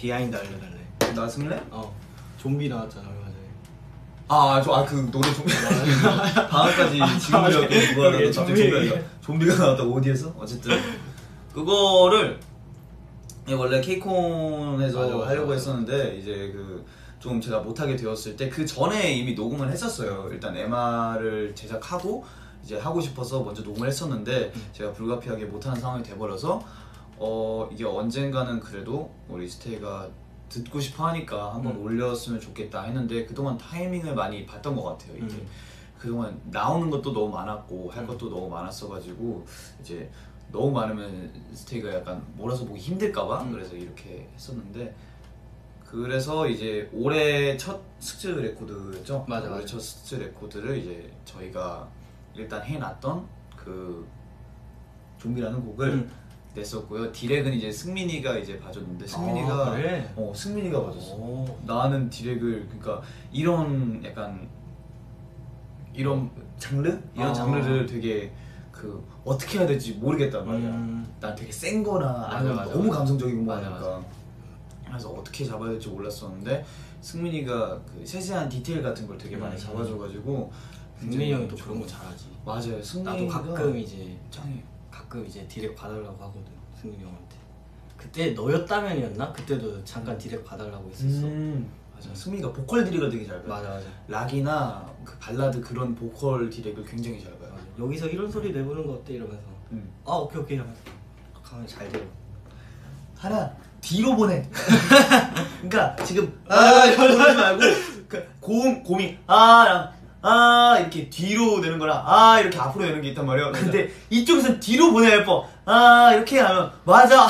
비하인드 알려달래. 나 승래? 어 좀비 나왔잖아 얼마 전에. 아저아그 노래 좀비 방금까지 지금이라고 누가 하다가 갑자기 좀비가 좀비가 나왔다고 어디에서? 어쨌든 그거를 원래 케이콘에서 맞아, 맞아, 하려고 맞아. 했었는데 이제 그 좀 제가 못하게 되었을 때 그 전에 이미 녹음을 했었어요. 일단 엠알을 제작하고 이제 하고 싶어서 먼저 녹음을 했었는데 음. 제가 불가피하게 못하는 상황이 돼버려서 어 이게 언젠가는 그래도 우리 스테이가 듣고 싶어 하니까 한번 음. 올렸으면 좋겠다 했는데 그동안 타이밍을 많이 봤던 것 같아요. 이게 음. 그동안 나오는 것도 너무 많았고 할 음. 것도 너무 많았어가지고 이제 너무 많으면 스테이가 약간 몰아서 보기 힘들까봐 음. 그래서 이렇게 했었는데 그래서 이제 올해 첫 스츠 레코드였죠. 맞아, 올해 맞아. 첫 스츠 레코드를 이제 저희가 일단 해놨던 그 좀비라는 곡을 음. 냈었고요. 디렉은 이제 승민이가 이제 봐줬는데 승민이가 아, 그래? 어 승민이가 봐줬어. 오. 나는 디렉을 그러니까 이런 약간 이런 장르 이런 아. 장르를 되게 그 어떻게 해야 될지 모르겠단 말이야. 음. 난 되게 센 거나 아니면 맞아, 너무 맞아. 감성적이고 뭐 맞아, 하니까 그래서 어떻게 잡아야 될지 몰랐었는데 승민이가 그 세세한 디테일 같은 걸 되게 많이 음. 잡아줘가지고 승민이 형이 또 그런 거 잘하지. 맞아요. 나도 승민이가 가끔 이제 짱이에요. 가끔 이제 디렉 봐달라고 하거든 승민이 형한테. 그때 너였다면이었나? 그때도 잠깐 디렉 봐달라고 했었어. 음 맞아. 승민이가 보컬 디렉을 되게 잘 봐요. 맞아 맞아. 락이나 그 발라드 그런 보컬 디렉을 굉장히 잘 봐요. 맞아. 여기서 이런 소리 내보는 거 어때 이러면서. 음. 아 오케이 오케이 하면서 가면 잘 돼요. 하나 뒤로 보내. 그러니까 지금 아 이렇게 보내지 말고 그 고음 고미 아랑 아 이렇게 뒤로 내는 거랑 아 이렇게 앞으로 내는 게 있단 말이야. 근데 이쪽에서 뒤로 보내야 예뻐. 아 이렇게 하면 맞아.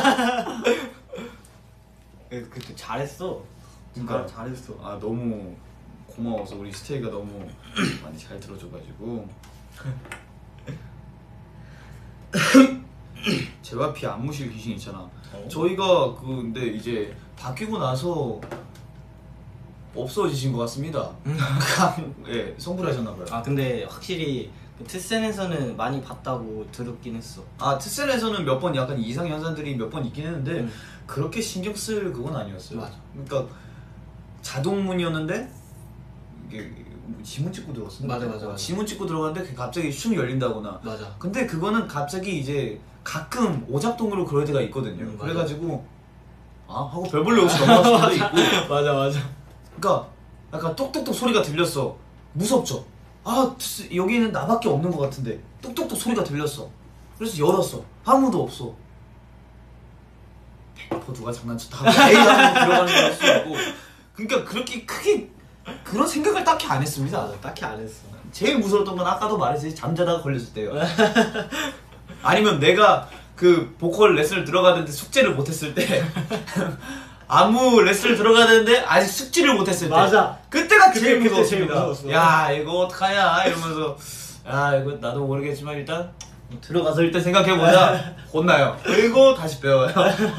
예, 그때 잘했어. 그러니까 잘, 잘했어. 아 너무 고마워서 우리 스테이가 너무 많이 잘 들어줘가지고 제와피 안무실 귀신 있잖아. 어? 저희가 그 근데 이제 바뀌고 나서 없어지신 것 같습니다. 예, 성불하셨나봐요. 아 근데 확실히 그 트센에서는 많이 봤다고 들었긴 했어. 아 트셀에서는 몇 번 약간 이상 현상들이 몇 번 있긴 했는데 음. 그렇게 신경 쓸 그건 아니었어요. 맞아. 그러니까 자동문이었는데 이게 뭐 지문 찍고 들어갔어. 맞아, 맞아, 맞아. 지문 찍고 들어갔는데 그게 갑자기 슝 열린다거나. 맞아. 근데 그거는 갑자기 이제 가끔 오작동으로 그럴 때가 있거든요. 음, 맞아. 그래가지고 아 하고 별 볼일 없이 넘어갈 수도 있고. 맞아 맞아. 그러니까 약간 똑똑똑 소리가 들렸어. 무섭죠. 아 트스, 여기는 나밖에 없는 것 같은데 똑똑똑 소리가 들렸어. 그래서 열었어. 아무도 없어. 백 퍼센트 누가 장난쳤다 하고 에이 하고 들어가는 걸 수도 있고. 그러니까 그렇게 크게 그런 생각을 딱히 안 했습니다. 맞아. 딱히 안 했어. 제일 무서웠던 건 아까도 말했듯이 잠자다가 걸렸을 때요. 아니면 내가 그 보컬 레슨을 들어가는데 숙제를 못했을 때 안무 레슨을 들어가는데 아직 숙지를 못했을 때 맞아. 그때가 그때, 제일 그때 무서웠습니다. 제일 무서웠어. 야 이거 어떡하냐 이러면서 야 이거 나도 모르겠지만 일단 들어가서 일단 생각해보자. 혼나요. 그리고 다시 배워요.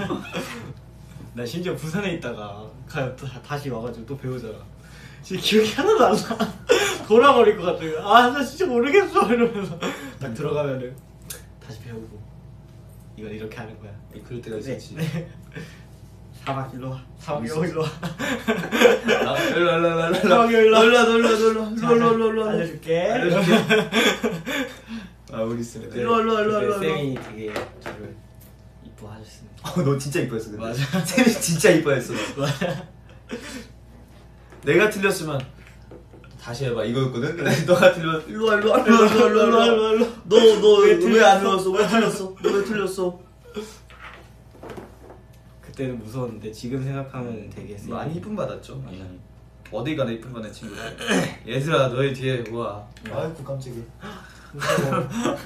나 심지어 부산에 있다가 가, 다, 다시 와가지고 또 배우잖아. 지금 기억이 하나도 안 나. 돌아버릴 것 같아. 아, 나 진짜 모르겠어. 이러면서 딱 들어가면은 다시 배우고 이건 이렇게 하는 거야. 그럴 때가 네. 있었지. 사막 일로 와. 사막 있었어. 일로 와. 아, 일로 일로 일로 일로 사막 일로 일로 일로 일로 일로 일로 일로 일로 알려줄게. 알려줄게. 아 우리 쌤. 그때- 일로 일로 일로 그때 일로. 쌤이 되게 저를 이뻐하셨습니다. 어, 너 진짜 이뻐했어. 근데. 맞아. 쌤이 진짜 이뻐했어. 너. 맞아. 내가 틀렸으면 다시 해봐 이거였거든. 근데 너가 틀려 일로 와 일로 와 일로 와 일로 와 일로 와 일로 와. 너너왜 안 들었어? 왜 틀렸어? 너 왜 틀렸어? 그때는 무서웠는데 지금 생각하면 되게 쌤이 많이 이쁨 받았죠. 많이. 어디 가나 이쁨 받는 친구들. 얘들아 너희 뒤에 와. 아이고 깜짝이야. 무서워.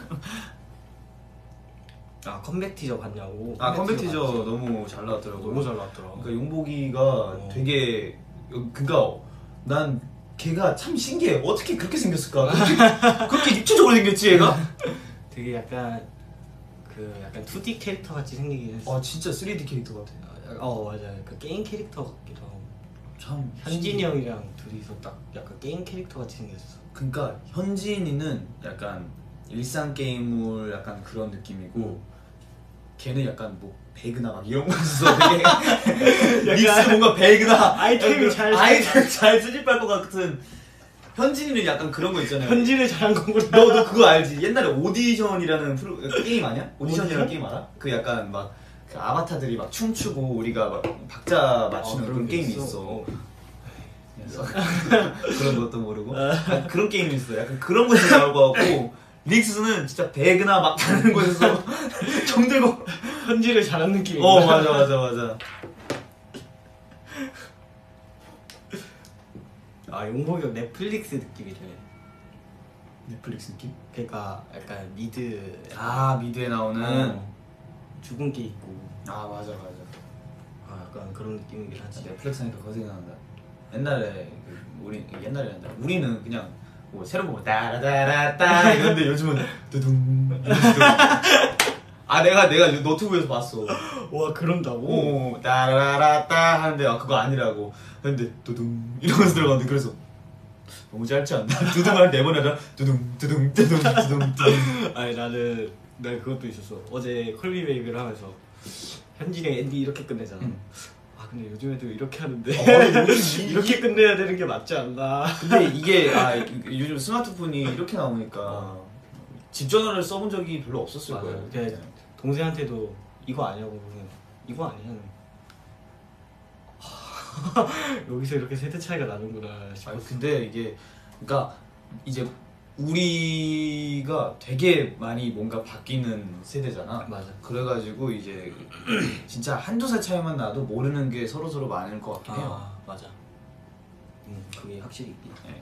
아 컴백 티저 봤냐고. 아 컴백 티저 봤지. 너무 잘 나왔더라고. 너무 잘 나왔더라. 그러니까 용복이가 어. 되게 그니까 난 걔가 참 신기해. 어떻게 그렇게 생겼을까? 그렇게, 그렇게 입체적으로 생겼지 얘가? 되게 약간 그 약간 투디 캐릭터 같이 생기긴 했어. 아 진짜 쓰리디 캐릭터 같아. 어 맞아. 그 게임 캐릭터 같기도 하고. 참 현진이 형이랑 둘이서 딱 약간 게임 캐릭터 같이 생겼어. 그러니까 현진이는 약간 일상 게임물 약간 그런 느낌이고 걔는 약간 뭐 배그나 막 이런 거 있어. 되게 닉스 뭔가 배그나 아이템이 잘 아이템 잘 수집할 것 같은. 현진이는 약간 그런 거 있잖아요. 현진을 잘한 거구나. 너, 너 그거 알지? 옛날에 오디션이라는 프로, 게임 아니야? 오디션이라는 오디션? 게임 알아? 그 약간 막 그 아바타들이 막 춤추고 우리가 막 박자 맞추는 아, 그런 그런 게 게임이 있어? 있어. 어. 그래서 그런 것도 모르고 아, 그런 게임이 있어. 약간 그런 거에서 나올 것 같고 릭스는 진짜 배그나 막 다른 곳에서 정 들고 현진을 잘한 느낌이. 어 맞아 맞아 맞아. 아 용복이 넷플릭스 느낌이네. 넷플릭스 느낌? 그러니까 약간 미드. 아 미드에 나오는 어, 죽은 게 있고. 아 맞아 맞아. 아 약간 그런 느낌이긴 하지. 넷플릭스 하니까 그거 생각난다. 옛날에 그 우리 옛날에 한다. 우리는 그냥 뭐 새로운 거 따라따라따 이런데 요즘은 두둥. 아 내가 내가 노트북에서 봤어. 와 그런다고? 오 따라라따 하는데 아 그거 아니라고. 근데 두둥 이러면서 들어갔는데 그래서 너무 짧지 않나? 두둥을 네 번 하다 두둥 두둥 두둥 두둥 두둥. 아니 나는 나 그것도 있었어. 어제 콜미 베이비를 하면서 현진이 엔딩 이렇게 끝내잖아. 응. 아 근데 요즘 애들 이렇게 하는데 어, 요즘 이렇게 끝내야 되는 게 맞지 않나? 근데 이게 아 요즘 스마트폰이 이렇게 나오니까 어. 집전화를 써본 적이 별로 없었을 맞아요. 거예요. 그냥 동생한테도 이거 아니냐고 그러면 이거 아니야. 여기서 이렇게 세대 차이가 나는구나 싶어. 아 근데 이게 그러니까 이제 우리가 되게 많이 뭔가 바뀌는 세대잖아. 맞아. 그래가지고 이제 진짜 한두 살 차이만 나도 모르는 게 서로 서로 많을 것 같긴 해요. 아 맞아. 음 그게 확실히 있긴. 네.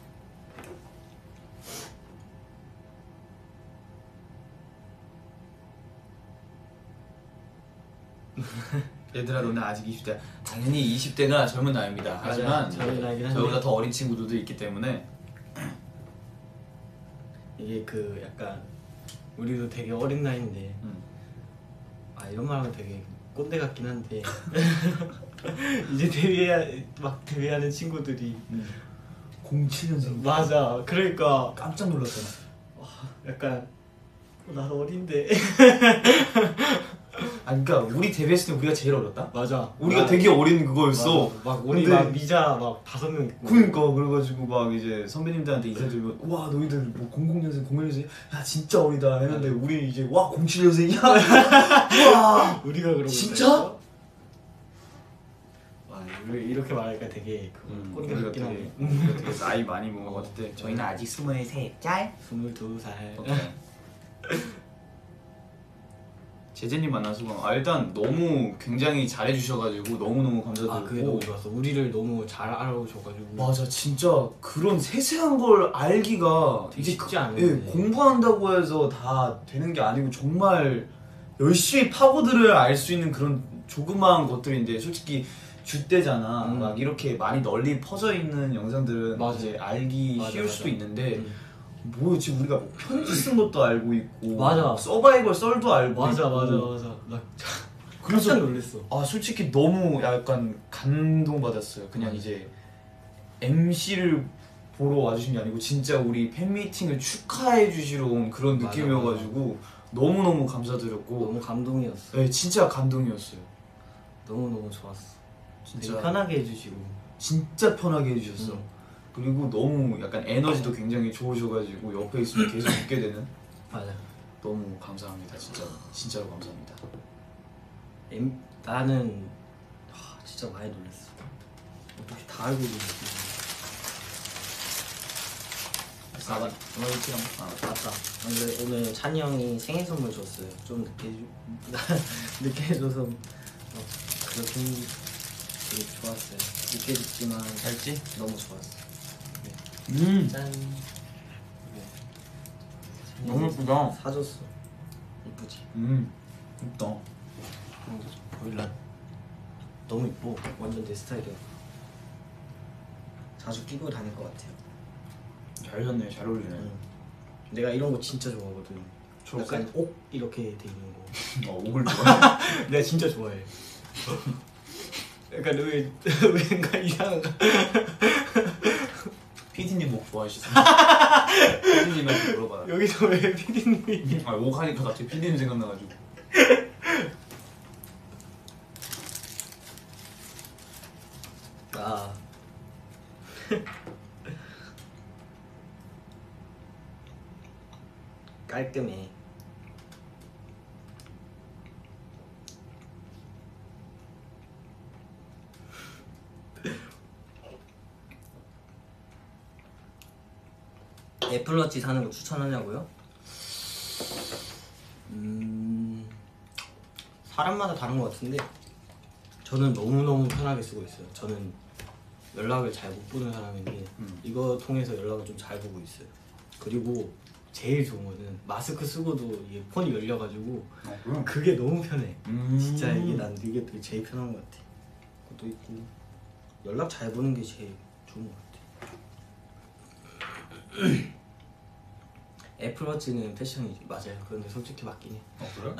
얘들아 너네 아직 이십 대야. 당연히 이십 대가 젊은 나이입니다. 하지만 젊은 나이긴 한데 저보다 더 어린 친구들도 있기 때문에 이게 그 약간 우리도 되게 어린 나이인데 음. 아 이런 말 하면 되게 꼰대 같긴 한데 이제 데뷔해 막 데뷔하는 친구들이 음. 공칠 년생 맞아. 그러니까 깜짝 놀랐잖아. 약간 어, 나도 어린데 아 그러니까 우리 데뷔했을 때 우리가 제일 어렸다? 맞아. 우리가 나- 되게 어린 그거였어. 맞아. 막 우리 근데- 막 미자 막 다섯 명 있고. 그러니까 그래가지고 막 이제 선배님들한테 인사드리면 와 너희들 뭐 공공 년생 공일 년생 야 진짜 어리다 했는데 우리 이제 와 공칠 년생이야? 와 우리가 그러고 진짜? 있다니까? 와 우리 이렇게 말하니까 되게 그 음, 꼰대 우리가 같긴 되게, 하네. 우리가 되게 나이 많이 먹었을 때 저희는 아직 스물세 짤? 스물두 살. 제재님 만나서 아 일단 너무 굉장히 잘해주셔가지고 너무너무 아 감사드리고 그게 너무 좋았어. 우리를 너무 잘 알아오셔가지고. 맞아 진짜 그런 세세한 걸 알기가 되게 쉽지 않은데. 예, 공부한다고 해서 다 되는 게 아니고 정말 열심히 파고들을 알 수 있는 그런 조그마한 것들인데 솔직히 줏대잖아. 음. 막 이렇게 많이 널리 퍼져 있는 영상들은 맞아. 이제 알기 맞아, 쉬울 맞아. 수도 있는데 음. 뭐 지금 우리가 뭐 편지 쓴 것도 알고 있고 맞아. 서바이벌 썰도 알고 맞아 있고 맞아 맞아. 나 그래서 깜짝 놀랐어. 아 솔직히 너무 약간 감동받았어요. 그냥 맞아. 이제 엠씨를 보러 와주신 게 아니고 진짜 우리 팬미팅을 축하해 주시러 온 그런 맞아, 느낌이어가지고 너무너무 감사드렸고 너무 감동이었어. 네, 진짜 감동이었어요. 너무 너무 좋았어. 진짜 되게 편하게 해주시고. 진짜 편하게 해주셨어. 음. 그리고 너무 약간 에너지도 굉장히 좋으셔가지고 옆에 있으면 계속 웃게 되는 맞아. 너무 감사합니다. 진짜 진짜로 감사합니다. 엠, 나는 와, 진짜 많이 놀랐어. 어떻게 다 알고 있는지. 아, 맞, 오늘 이렇게 한- 아, 맞다. 근데 오늘 찬이 형이 생일 선물 줬어요. 좀 늦게 주, 늦게 해줘서 어, 그렇게 되게 좋았어요. 늦게 줬지만 알지? 너무 좋았어. 음, 짠. 네. 너무 예쁘다. 사줬어. 이쁘지. 음, 예쁘다. 보일라. 너무 이뻐. 완전 내 스타일이야. 자주 끼고 다닐 것 같아요. 잘 샀네, 잘 어울리네. 응. 내가 이런 거 진짜 좋아하거든. 초록색? 약간 옥 이렇게 돼 있는 거. 어, 옥을 좋아해. 내가 진짜 좋아해. 약간 왜 왜인가 이상한가. 피디님 목 좋아하시세요? 피디님한테 물어봐라. 여기서 왜 피디님이 아, 옥 하니까 갑자기 피디님 생각나가지고. 깔끔해. 애플워치 사는 거 추천하냐고요? 음... 사람마다 다른 것 같은데 저는 너무너무 편하게 쓰고 있어요. 저는 연락을 잘 못 보는 사람인데 음. 이거 통해서 연락을 좀 잘 보고 있어요. 그리고 제일 좋은 거는 마스크 쓰고도 이게 폰이 열려가지고 어, 그럼? 그게 너무 편해. 음. 진짜 이게 난 이게 되게 제일 편한 것 같아. 그것도 있고 연락 잘 보는 게 제일 좋은 것 같아. 애플워치는 패션이지. 맞아요. 그런데 솔직히 맞긴 해. 어 그래?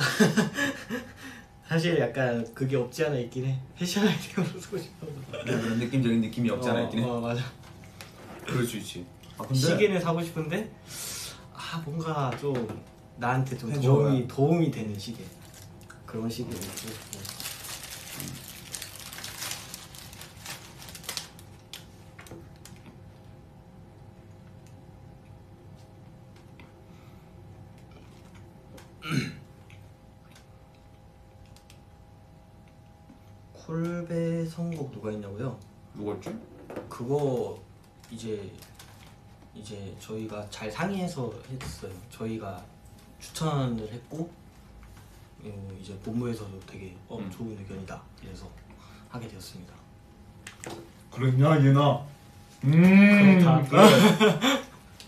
사실 약간 그게 없지 않아 있긴 해. 패션 아이템으로 쓰고 싶어서. 그런 느낌적인 느낌이 없지 않아 있긴 해. 어, 어 맞아. 그럴 수 있지. 아 근데 시계는 사고 싶은데 아 뭔가 좀 나한테 좀 해줘야. 도움이 도움이 되는 시계. 그런 시계를 쓰고 싶어. 콜베 선곡 누가 있냐고요? 누구였지? 그거 이제 이제 저희가 잘 상의해서 했어요. 저희가 추천을 했고 어, 이제 본부에서도 되게 어, 음. 좋은 의견이다 그래서 하게 되었습니다. 그랬냐 얘나. 음. 그렇다. 그래.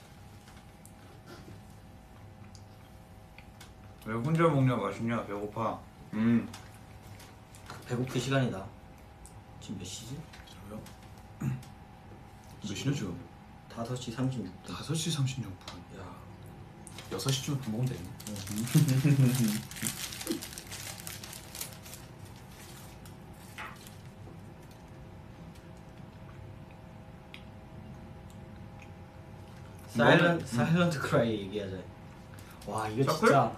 왜 혼자 먹냐 맛있냐 배고파. 음. 배고플 시간이다. 지금 몇 시지? 저요? 몇 시냐 지금? 다섯 시 삼십육 분. 다섯 시 삼십육 분. 야, 여섯 시쯤에 밥 먹으면 되네. 사일런트 음. 사일런트 크라이 얘기하자. 와 이거 샤플? 진짜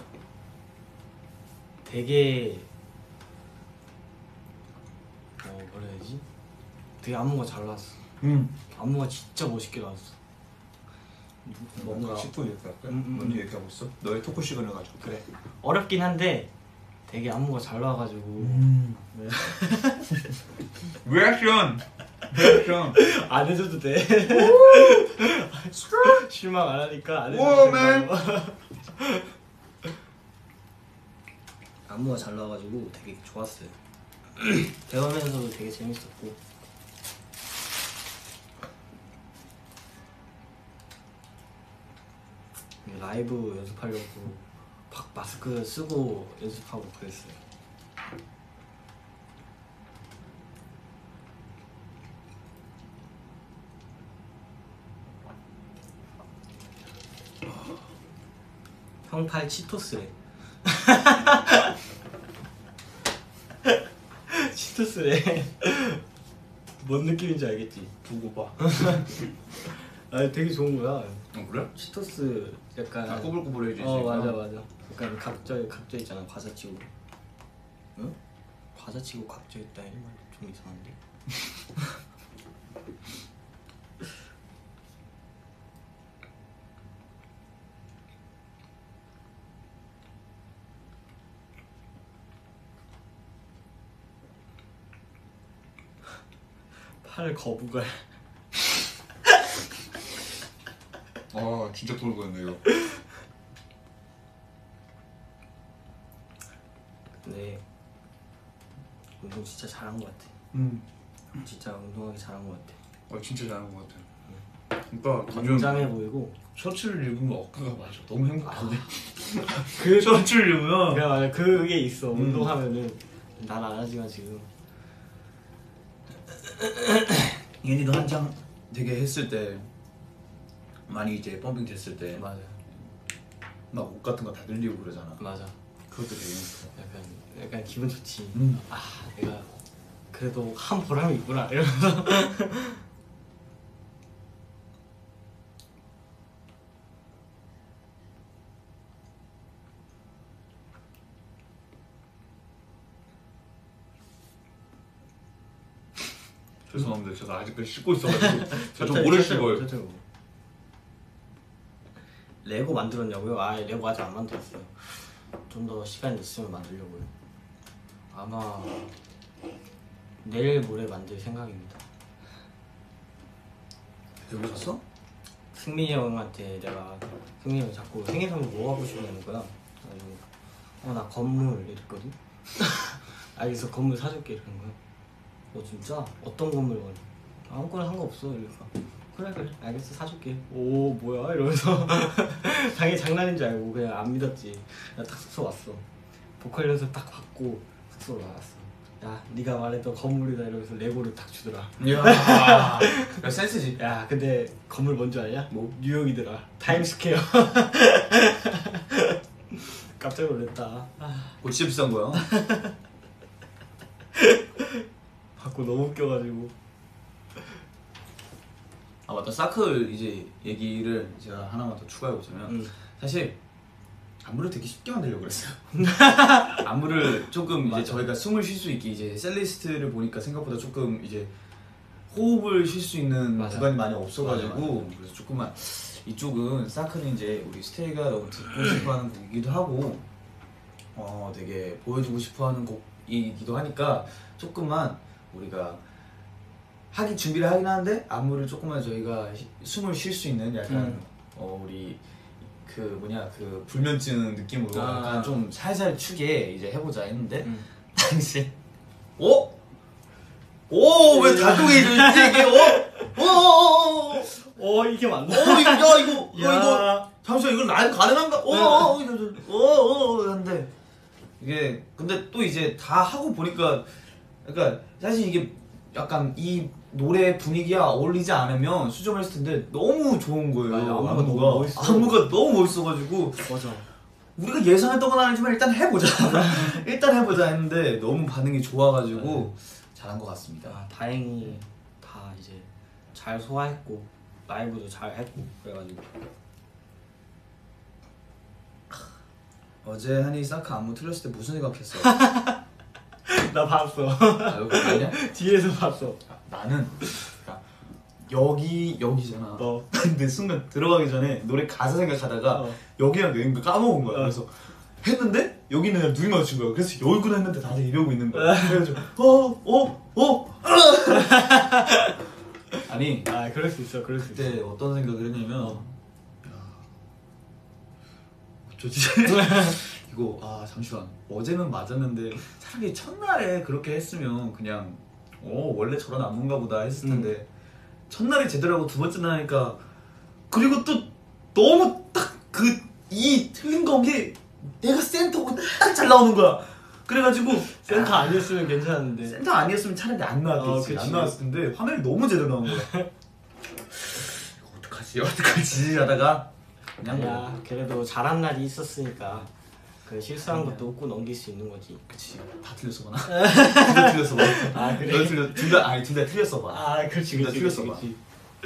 되게 어 뭐라 해야 되지? 되게 안무가 잘 나왔어. 음. 안무가 진짜 멋있게 나왔어. 뭔가 십 분 얘기할까? 음, 음. 뭔 얘기하고 있어? 너의 토크 시간을 가지고. 그래 어렵긴 한데 되게 안무가 잘 나와가지고 음. 네. 리액션. 리액션. 안 해줘도 돼. 실망 안 하니까 안 우와, 해줘도 man. 된다고. 안무가 잘 나와가지고 되게 좋았어요. 배우면서도 되게 재밌었고 라이브 연습하려고 막 마스크 쓰고 연습하고 그랬어요. 형팔 치토스래. 치토스래. 뭔 느낌인지 알겠지? 두고 봐. 아 되게 좋은 거야. 어 그래? 치토스 약간 아 꼬불꼬불해지지. 어 맞아 맞아. 약간 각져 각져 있잖아 과자치고. 응? 과자치고 각져 있다 이런 말 좀 이상한데. 팔 거부갈. 아 진짜 돌고였네 이거. 근데 운동 진짜 잘한 것 같아. 음. 진짜 운동하기 잘한 것 같아. 아 진짜 잘한 것 같아. 그러니까 건장해 보이고. 셔츠를 입으면 어깨가 맞아. 너무 행복한데. 그 셔츠를 입으면. 그래 맞아 그게 있어. 음. 운동하면은 난 안 하지만 지금. 얘네도 한창 되게 했을 때 많이 이제 펌핑 됐을 때 막 맞아 옷 같은 거 다 늘리고 그러잖아. 맞아. 그것도 되게 행복해. 약간 약간 기분 좋지. 음. 아 내가 그래도 한 보람이 있구나 이러면서. 죄송합니다. 제가 아직까지 씻고 있어가지고 제가 좀 오래 씹어요. 저쪽. 레고 만들었냐고요? 아 레고 아직 안 만들었어요. 좀 더 시간이 있으면 만들려고요. 아마 내일 모레 만들 생각입니다. 여기 샀어? 승민이 형한테 내가 승민이 형이 자꾸 생일 선물 뭐 하고 싶냐는 거야. 그래가지고 어 나 건물 이랬거든. 알겠어 건물 사줄게 이러는 거야. 너 진짜 어떤 건물 원해? 아무거나 상관없어 이러니까 그래 그래 알겠어 사줄게. 오 뭐야 이러면서 당연히 장난인 줄 알고 그냥 안 믿었지. 나 딱 숙소 왔어. 보컬 연습 딱 받고 숙소로 나왔어. 야 네가 말했던 건물이다 이러면서 레고를 딱 주더라. 이야, 야, 센스지. 야 근데 건물 뭔지 알냐? 뭐? 뉴욕이더라. 타임스퀘어. 깜짝 놀랐다. 아, 어, 진짜 비싼 거야. 받고 너무 웃겨가지고. 아 맞다, 사클 이제 얘기를 제가 하나만 더 추가해 보자면 응. 사실 안무를 되게 쉽게 만들려고 그랬어요. 안무를 조금 이제 맞아. 저희가 숨을 쉴 수 있게 이제 셀리스트를 보니까 생각보다 조금 이제 호흡을 쉴 수 있는 맞아. 구간이 많이 없어가지고 맞아, 맞아. 그래서 조금만 이쪽은 사클은 이제 우리 스테이가 너무 듣고 싶어하는 곡이기도 하고 어 되게 보여주고 싶어하는 곡이기도 하니까 조금만 우리가 하기 준비를 하긴 하는데 안무를 조금만 저희가 히- 숨을 쉴 수 있는 약간 음. 어 우리 그 뭐냐 그 불면증 느낌으로 아. 약간 좀 살살 추게 이제 해보자 했는데 응. 당시 오? 오 왜 자동이 이러지 이게 어? 어? 어 이게 맞나? 어 이거 야 이거 어, 야. 이거 잠시만 이거 라이브 가능한가? 어어 이거 어어 한데 이게 근데 또 이제 다 하고 보니까 그러니까 사실 이게 약간 이 노래 분위기와 어울리지 않으면 수정했을 텐데 너무 좋은 거예요. 맞아, 안무가 안무가 너무 멋있어. 안무가 너무 멋있어가지고 맞아. 우리가 예상했던 건 아니지만 일단 해보자. 일단 해보자 했는데 너무 반응이 좋아가지고 잘한 것 같습니다. 아, 다행히 다 이제 잘 소화했고 라이브도 잘 했고 그래가지고. 어제 한이 사카 안무 틀렸을 때 무슨 생각했어? 나 봤어. 아, 여기 아니야? 뒤에서 봤어. 나는 그러니까 여기 여기잖아. 어. 근데 순간 들어가기 전에 노래 가사 생각하다가 어. 여기랑 여기인 거 까먹은 거야. 어. 그래서 했는데 여기는 그냥 눈이 마주친 거야. 그래서 여기구나 했는데 다들 이러고 있는 거야. 그래가지고 어어 어. 아니 아 그럴 수 있어 그럴 수 있어. 그때 어떤 생각을 했냐면 야 어쩌지? 이거 아 잠시만 어제는 맞았는데 차라리 첫날에 그렇게 했으면 그냥 어 원래 저런 안무인가 보다 했을 텐데 첫날에 제대로 하고 두 번째 날 하니까 그리고 또 너무 딱 그 이 틀린 거기 내가 센터고 딱 잘 나오는 거야. 그래가지고 센터 야, 아니었으면 괜찮은데. 센터 아니었으면 차라리 안 나왔겠지. 어, 그치. 안 나왔을 텐데 화면이 너무 제대로 나온 거야. 이거 어떡하지 어떡하지 하다가 그냥 뭐 야 그래도 잘한 날이 있었으니까 그 실수한 것도 웃고 넘길 수 있는 거지. 그치 다 틀렸어 봐. 둘다 틀렸어 봐. 아, 그래? 너 틀렸 둘다 아니 둘 다 틀렸어 봐. 아 그렇지 나 그렇지 틀렸어 그렇지. 봐.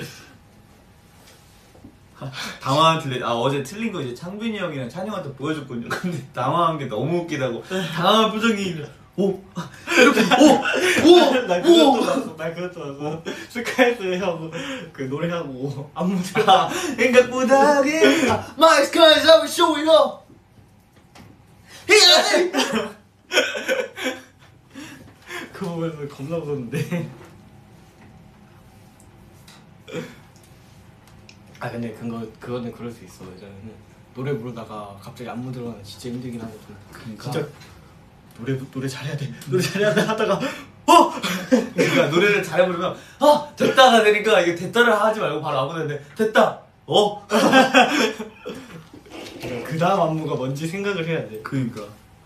당황한 틀린 아 어제 틀린 거 이제 창빈이 형이랑 찬이 형한테 보여줬거든요. 근데 당황한 게 너무 웃기다고 당황한 표정이 오 이렇게 나 그것도 오오오 봤어. 나 그것도 봤어. 스카이스 형그 노래하고 안무 들어. 아, 생각보다 My skies are showing up. Hey! 그거 보면서 겁나 웃었는데. 아 근데 그거 그거는 그럴 수 있어. 예전에는 노래 부르다가 갑자기 안무 들어가면 진짜 힘들긴 하거든. 그러니까. 진짜 노래 노래 잘해야 돼. 노래 잘해야 돼 하다가 어 그러니까 노래를 잘 부르면 아 됐다가 되니까 이게 됐다를 하지 말고 바로 아무 데나 됐다 어 그 다음 안무가 뭔지 생각을 해야 돼. 그러니까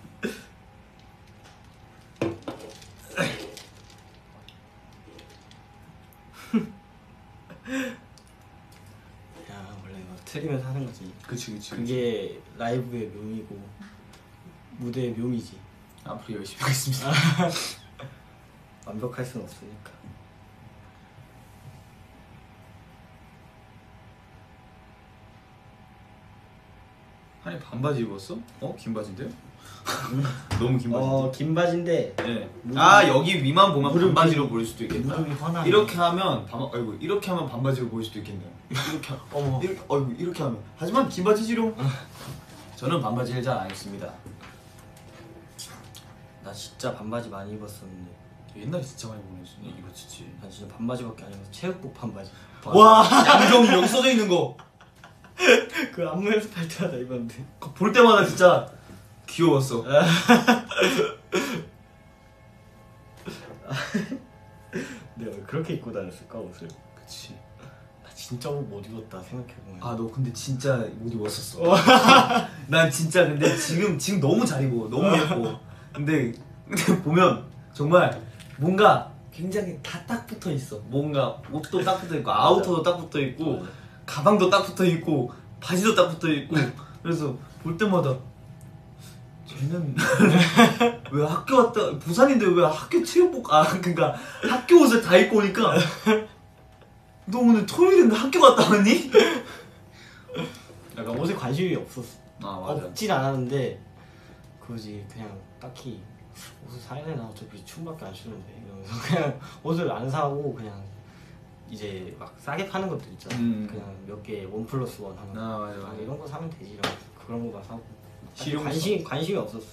야 원래 이거 틀리면서 하는 거지. 그치 그치 그게 라이브의 묘미고 무대의 묘미지. 앞으로 열심히 하겠습니다. 완벽할 순 없으니까. 한이 반바지 입었어? 어? 긴 바지인데요? 너무 긴 바지인데? 어, 긴 바지인데 네. 무릎이- 아 여기 위만 보면 무릎이- 반바지로 보일 수도 있겠다. 무릎이 화나. 이렇게 하면 반 아이고 이렇게 하면 반바지로 보일 수도 있겠네요. 이렇게 하- 어머. 이렇게 어이구 이렇게 하면 하지만 긴 바지지로. 저는 반바지를 잘 안 입습니다. 나 진짜 반바지 많이 입었었는데. 옛날에 진짜 많이 보냈었네 입었지. 난 진짜 반바지밖에 안 입어서 체육복 반바지. 와 양정이 여기 써져 있는 거. 그 안무 연습할 때마다 입었는데. 그거 볼 때마다 진짜 귀여웠어. 내가 왜 그렇게 입고 다녔을까 옷을? 그치. 나 진짜 옷 못 입었다 생각해보면. 아 너 근데 진짜 못 입었었어. 난 진짜 근데 지금 지금 너무 잘 입어. 너무 예뻐. 근데 근데 보면 정말 뭔가 굉장히 다 딱 붙어 있어. 뭔가 옷도 딱 붙어 있고 아우터도 딱 붙어 있고 맞아. 가방도 딱 붙어 있고 바지도 딱 붙어 있고 그래서 볼 때마다 쟤는 왜 학교 왔다 부산인데 왜 학교 체육복 아 그러니까 학교 옷을 다 입고 오니까 너 오늘 토요일인데 학교 갔다 왔니? 약간 옷에 관심이 없었어. 아 맞아. 없진 않았는데 그거지 그냥 딱히 옷을 사야 되나 어차피 춤밖에 안 추는데 이러면서 그냥 옷을 안 사고 그냥 이제 막 싸게 파는 것들 있잖아. 음. 그냥 몇 개 원 플러스 원 하는 거. 아 맞아 아, 맞아. 이런 거 사면 되지 이러면서 그런 거만 사고 실용성. 관심 관심이 없었어.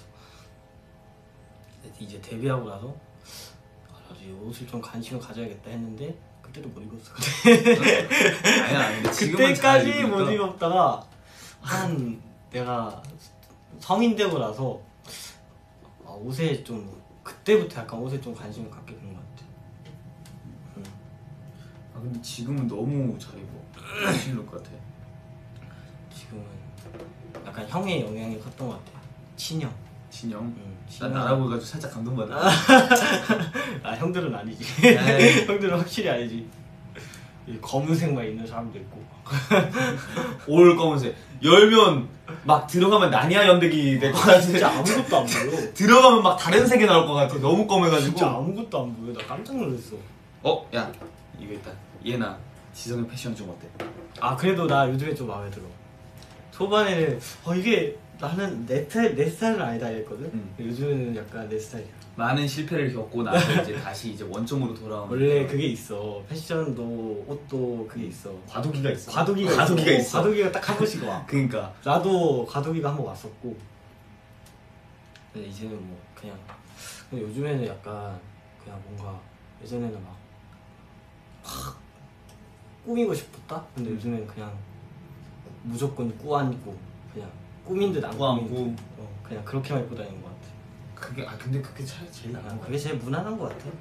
근데 이제 데뷔하고 나서 아, 나도 이 옷을 좀 관심을 가져야겠다 했는데 그때도 못 입었어. 아니야 근데 지금은 잘 그때까지 입으니까. 못 입었다가 한 내가 성인 되고 나서 아, 옷에 좀 그때부터 약간 옷에 좀 관심을 갖게 된 것 같아. 응. 아 근데 지금은 너무 잘 입어. 신을 것 같아. 지금은 약간 형의 영향이 컸던 것 같아. 친형. 진영. 응, 난 친형. 알아보가지고 살짝 감동받아. 아 형들은 아니지. 에이. 형들은 확실히 아니지. 이 검은색만 있는 사람도 있고. 올 검은색. 열면 막 들어가면 나니아 연대기 될 것 같아. 진짜 아무것도 안 보여. 들어가면 막 다른 색이 나올 것 같아. 너무 검해가지고. 진짜 아무것도 안 보여. 나 깜짝 놀랐어. 어, 야, 이거 있다. 얘나 지성의 패션 좀 어때? 아 그래도 나 요즘에 좀 마음에 들어. 초반에는 어 이게 나는 내 스타일 내 스타일은 아니다 이랬거든. 음. 요즘에는 약간 내 스타일이야. 많은 실패를 겪고 나서 이제 다시 이제 원점으로 돌아오는. 원래 그게 있어. 패션도 옷도 그게 있어. 과도기가 있어. 과도기가, 과도기가 있어. 있어. 과도기가 딱 한 번씩 와. 그러니까. 나도 과도기가 한 번 왔었고. 근데 이제는 뭐 그냥. 근데 요즘에는 약간 그냥 뭔가 예전에는 막, 막 꾸미고 싶었다. 근데 요즘에는 그냥 무조건 꾸안고 그냥 꾸민 듯 안 꾸민 듯. 꾸안고. 어, 그냥 그렇게만 입고 다니는 것 같아. 그게 아 근데 그게 잘 제일 나은 난 거야. 그게 제일 무난한 것 같아.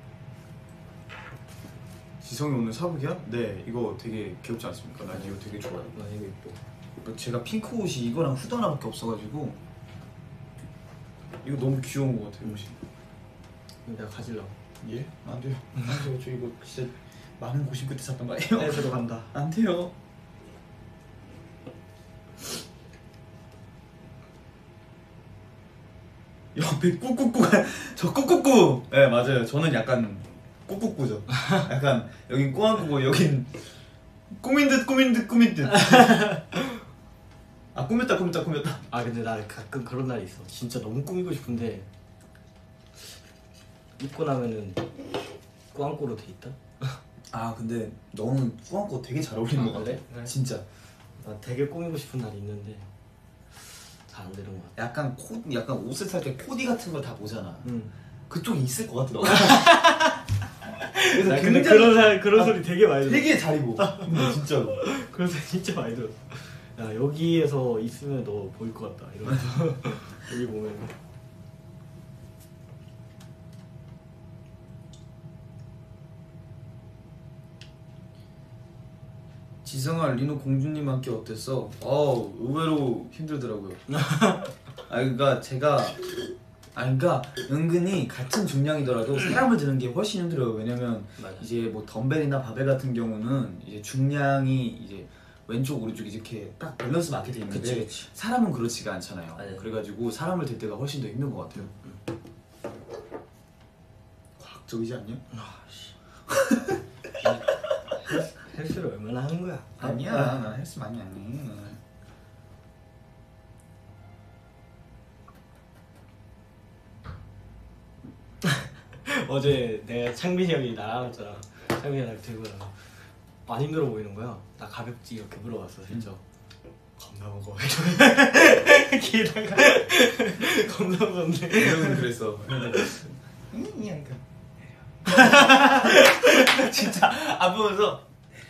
지성이 오늘 사복이야? 네, 이거 되게 귀엽지 않습니까? 난 이거 되게 좋아요. 나 이거 예뻐. 뭐 제가 핑크 옷이 이거랑 후드 하나밖에 없어가지고 이거 너무 귀여운 것 같아요. 옷이. 이거 내가 가질라고. 예? 안 돼요. 안 돼요. 저 이거 진짜 많은 고심 끝에 샀단 말이에요. 네, 저도 간다. 안 돼요. 옆에 꾹꾹꾹 저 꾹꾹꾹. 네 맞아요. 저는 약간 꾹꾹꾹죠. 약간 여긴 꾸안꾸고 여긴 꾸민 듯 꾸민 듯 꾸민 듯. 아 꾸몄다 꾸몄다 꾸몄다. 아 근데 나 가끔 그런 날이 있어. 진짜 너무 꾸미고 싶은데 입고 나면은 꾸안꾸로 돼 있다. 아 근데 너는 꾸안꾸 되게 잘 어울리는 아, 것 같아. 그래? 그래? 진짜. 나 되게 꾸미고 싶은 날이 있는데 잘 안 되는 것 같아. 약간 코 약간 옷을 살 때 코디 같은 걸 다 보잖아. 응. 그쪽에 있을 것 같더라고. 나 그래서 근데 굉장히 그런 사, 그런 아, 소리 되게 많이 들어. 되게 잘 입어. 근데 진짜로. 그런 소리 진짜 많이 들었어. 야 여기에서 있으면 너 보일 것 같다 이러면서 여기 보면. 지성아 리노 공주님한테 어땠어? 어 의외로 힘들더라고요. 아 그러니까 제가 아 그러니까 은근히 같은 중량이더라도 사람을 드는 게 훨씬 힘들어요. 왜냐면 맞아. 이제 뭐 덤벨이나 바벨 같은 경우는 이제 중량이 이제 왼쪽 오른쪽 이렇게 딱 밸런스 맞게 돼 있는데 그치, 그치. 사람은 그렇지가 않잖아요. 맞아요. 그래가지고 사람을 들 때가 훨씬 더 힘든 것 같아요. 과학적이지 않냐? 아씨. 헬스를 얼마나 하는 거야? 아니야, 나 헬스 많이 안 해. 어제 내가 창빈이 형이 날아갔잖아. 창빈이 형이 들고 나서 많이 힘들어 보이는 거야. 나 가볍지 이렇게 물어봤어 진짜. 겁나 무거워. 길다가 겁나 무거운데. 이러면 그랬어. 진짜 안 보면서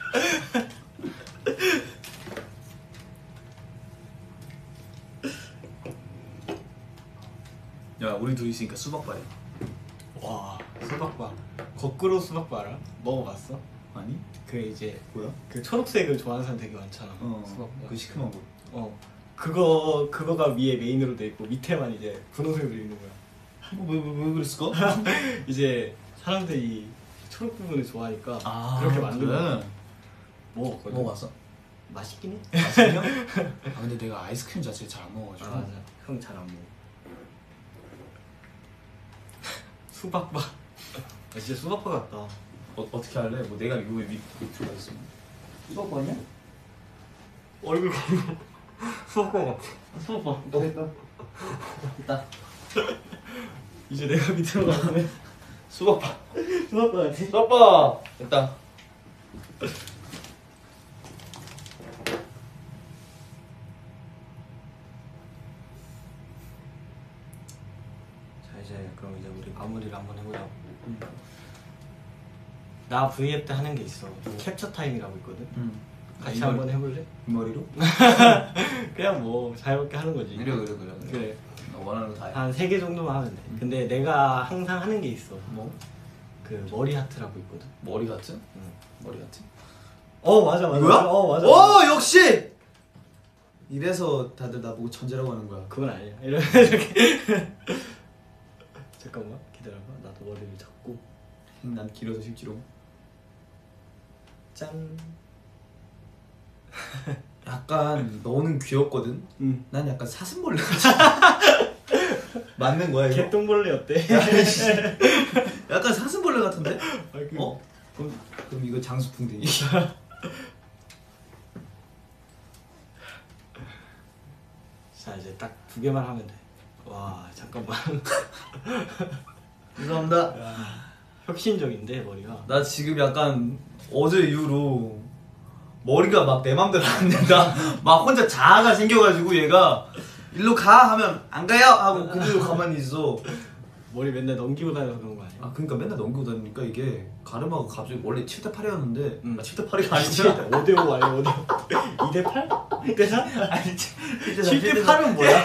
야 우리 둘이 있으니까 수박바야. 와 수박바. 거꾸로 수박바 알아? 먹어봤어? 아니? 그 이제 뭐야? 그 초록색을 좋아하는 사람 되게 많잖아. 어 수박바. 그 시큼한 거. 어 그거 그거가 위에 메인으로 돼 있고 밑에만 이제 분홍색으로 돼 있는 거야. 뭐왜 왜 왜 그랬을까? 이제 사람들이 초록 부분을 좋아하니까 아 그렇게 만든 거야. 그래? 먹었거든. 먹어봤어? 맛있긴 해. 맛있냐? 아 근데 내가 아이스크림 자체를 잘 안 먹어가지고. 아 맞아. 형 잘 안 먹어. 수박바. 아, 진짜 수박바 같다. 어, 어떻게 할래? 뭐 내가 이거 밑 밑으로 있어. 수박바냐? 얼굴 수박바 같아. 수박바. 됐다. 됐다. 이제 내가 밑으로 가면 수박바. 수박바 같아. 수박바. 됐다. 자 이제 그럼 이제 우리 마무리를 한번 해보자. 음. 나 브이앱 때 하는 게 있어. 캡처 타임이라고 있거든. 응. 같이 아, 한번 해볼래? 이 머리로? 그냥 뭐 자유롭게 하는 거지. 그래 그래 그래 그래. 그래. 너 원하는 거 다 해. 한 세 개 정도만 하면 돼. 근데 내가 항상 하는 게 있어. 뭐? 그 머리 하트라고 있거든. 머리 같은? 응. 머리 같은? 어 맞아 맞아. 이거야? 어 맞아. 오 역시! 이래서 다들 나보고 천재라고 하는 거야. 그건 아니야. 이렇게 이렇게. 잠깐만 기다려봐. 나도 머리를 잡고. 난 길어서 실제로. 짠. 약간 너는 귀엽거든? 응. 난 약간 사슴벌레 같아. 맞는 거야 이거? 개똥벌레 어때? 약간 사슴벌레 같은데? 아, 그, 어? 그럼, 그럼 이거 장수풍뎅이. 자 이제 딱 두 개만 하면 돼. 와 잠깐만. 감사합니다. 혁신적인데 머리가. 나 지금 약간 어제 이후로 머리가 막 내 맘대로 안 된다. 막 혼자 자아가 생겨가지고 얘가 일로 가 하면 안 가요 하고 그대로 가만히 있어. 머리 맨날 넘기고 다녀서 그런 거 아니야? 아 그러니까 맨날 넘기고 다니니까 이게 가르마가 갑자기 원래 칠 대 팔이었는데 음. 아, 칠 대 팔이 아니잖아. 오 대 오 아니야? 오 대 오. 이 대 팔? 이 대 사? 아니 칠 대 팔은 뭐야?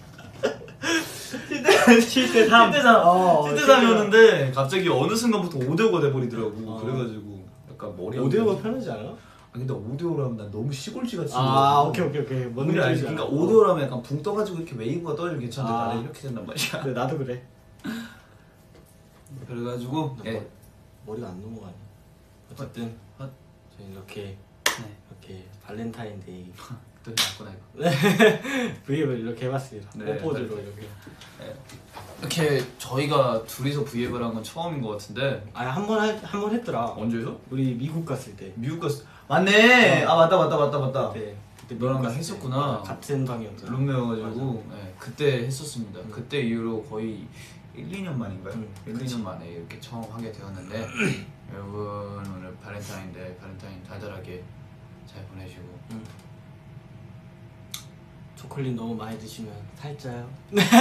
칠 대 삼. 칠 대 삼. 어, 칠 대 삼이었는데 갑자기 어느 순간부터 오 대 오가 돼버리더라고. 어. 그래가지고 약간 머리 오 대 오가 편하지 않아? 아니 근데 오 대 오라면 난 너무 시골쥐 같이 아 오케이 오케이 오케이. 뭔 뭔지 알지? 느낌인지 그러니까 알아. 오 대 오라면 약간 붕 떠가지고 이렇게 웨이브가 떠주면 괜찮은데 아. 나는 이렇게 된단 말이야. 근데 나도 그래. 그래가지고 나 예. 머리, 머리가 안 넘어가네. 어쨌든 헛. 저희 이렇게 네. 이렇게 발렌타인데이 또 해놨구나 이거. 브이앱을 이렇게 해봤습니다. 네, 뽀뽀즈로 네. 이렇게. 이렇게 저희가 둘이서 브이앱을 한 건 처음인 것 같은데 아한번 한 번 했더라. 언제죠? 우리 미국 갔을 때. 미국 갔어. 맞네. 아 맞다 맞다 맞다 맞다. 그때 그때 너랑 미국 나 갔을 했었구나. 때 같은 방이었잖아. 룸메여가지고 네, 그때 했었습니다. 음. 그때 이후로 거의 일, 이 년 만인가요? 음, 일, 이 년 만에 이렇게 처음 하게 되었는데 여러분 오늘 발렌타인데 발렌타인 달달하게 잘 보내시고 음. 초콜릿 너무 많이 드시면 살쪄요.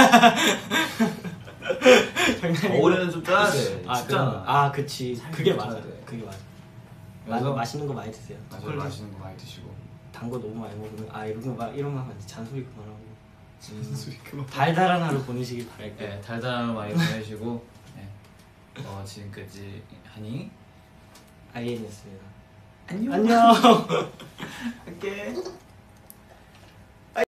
장난이고. 올해는 좀 짜야 돼. 아, 춥잖아. 그, 아 그치. 살이 그게 좀 맞아. 쪄야 돼. 그게 맞아. 그래서 마, 맛있는 거 많이 드세요. 맞아요. 초콜릿 맛있는 거 많이 드시고 단 거 너무 많이 먹으면 아 이런 거 막 이런 거 하면 안 돼. 잔소리 그만하고 소리 그만. 달달한 하루 보내시길 바랄게요. 네, 달달한 많이 보내시고 네. 어, 지금까지 하니 아이엔이었습니다. 안녕. 안녕. 할게.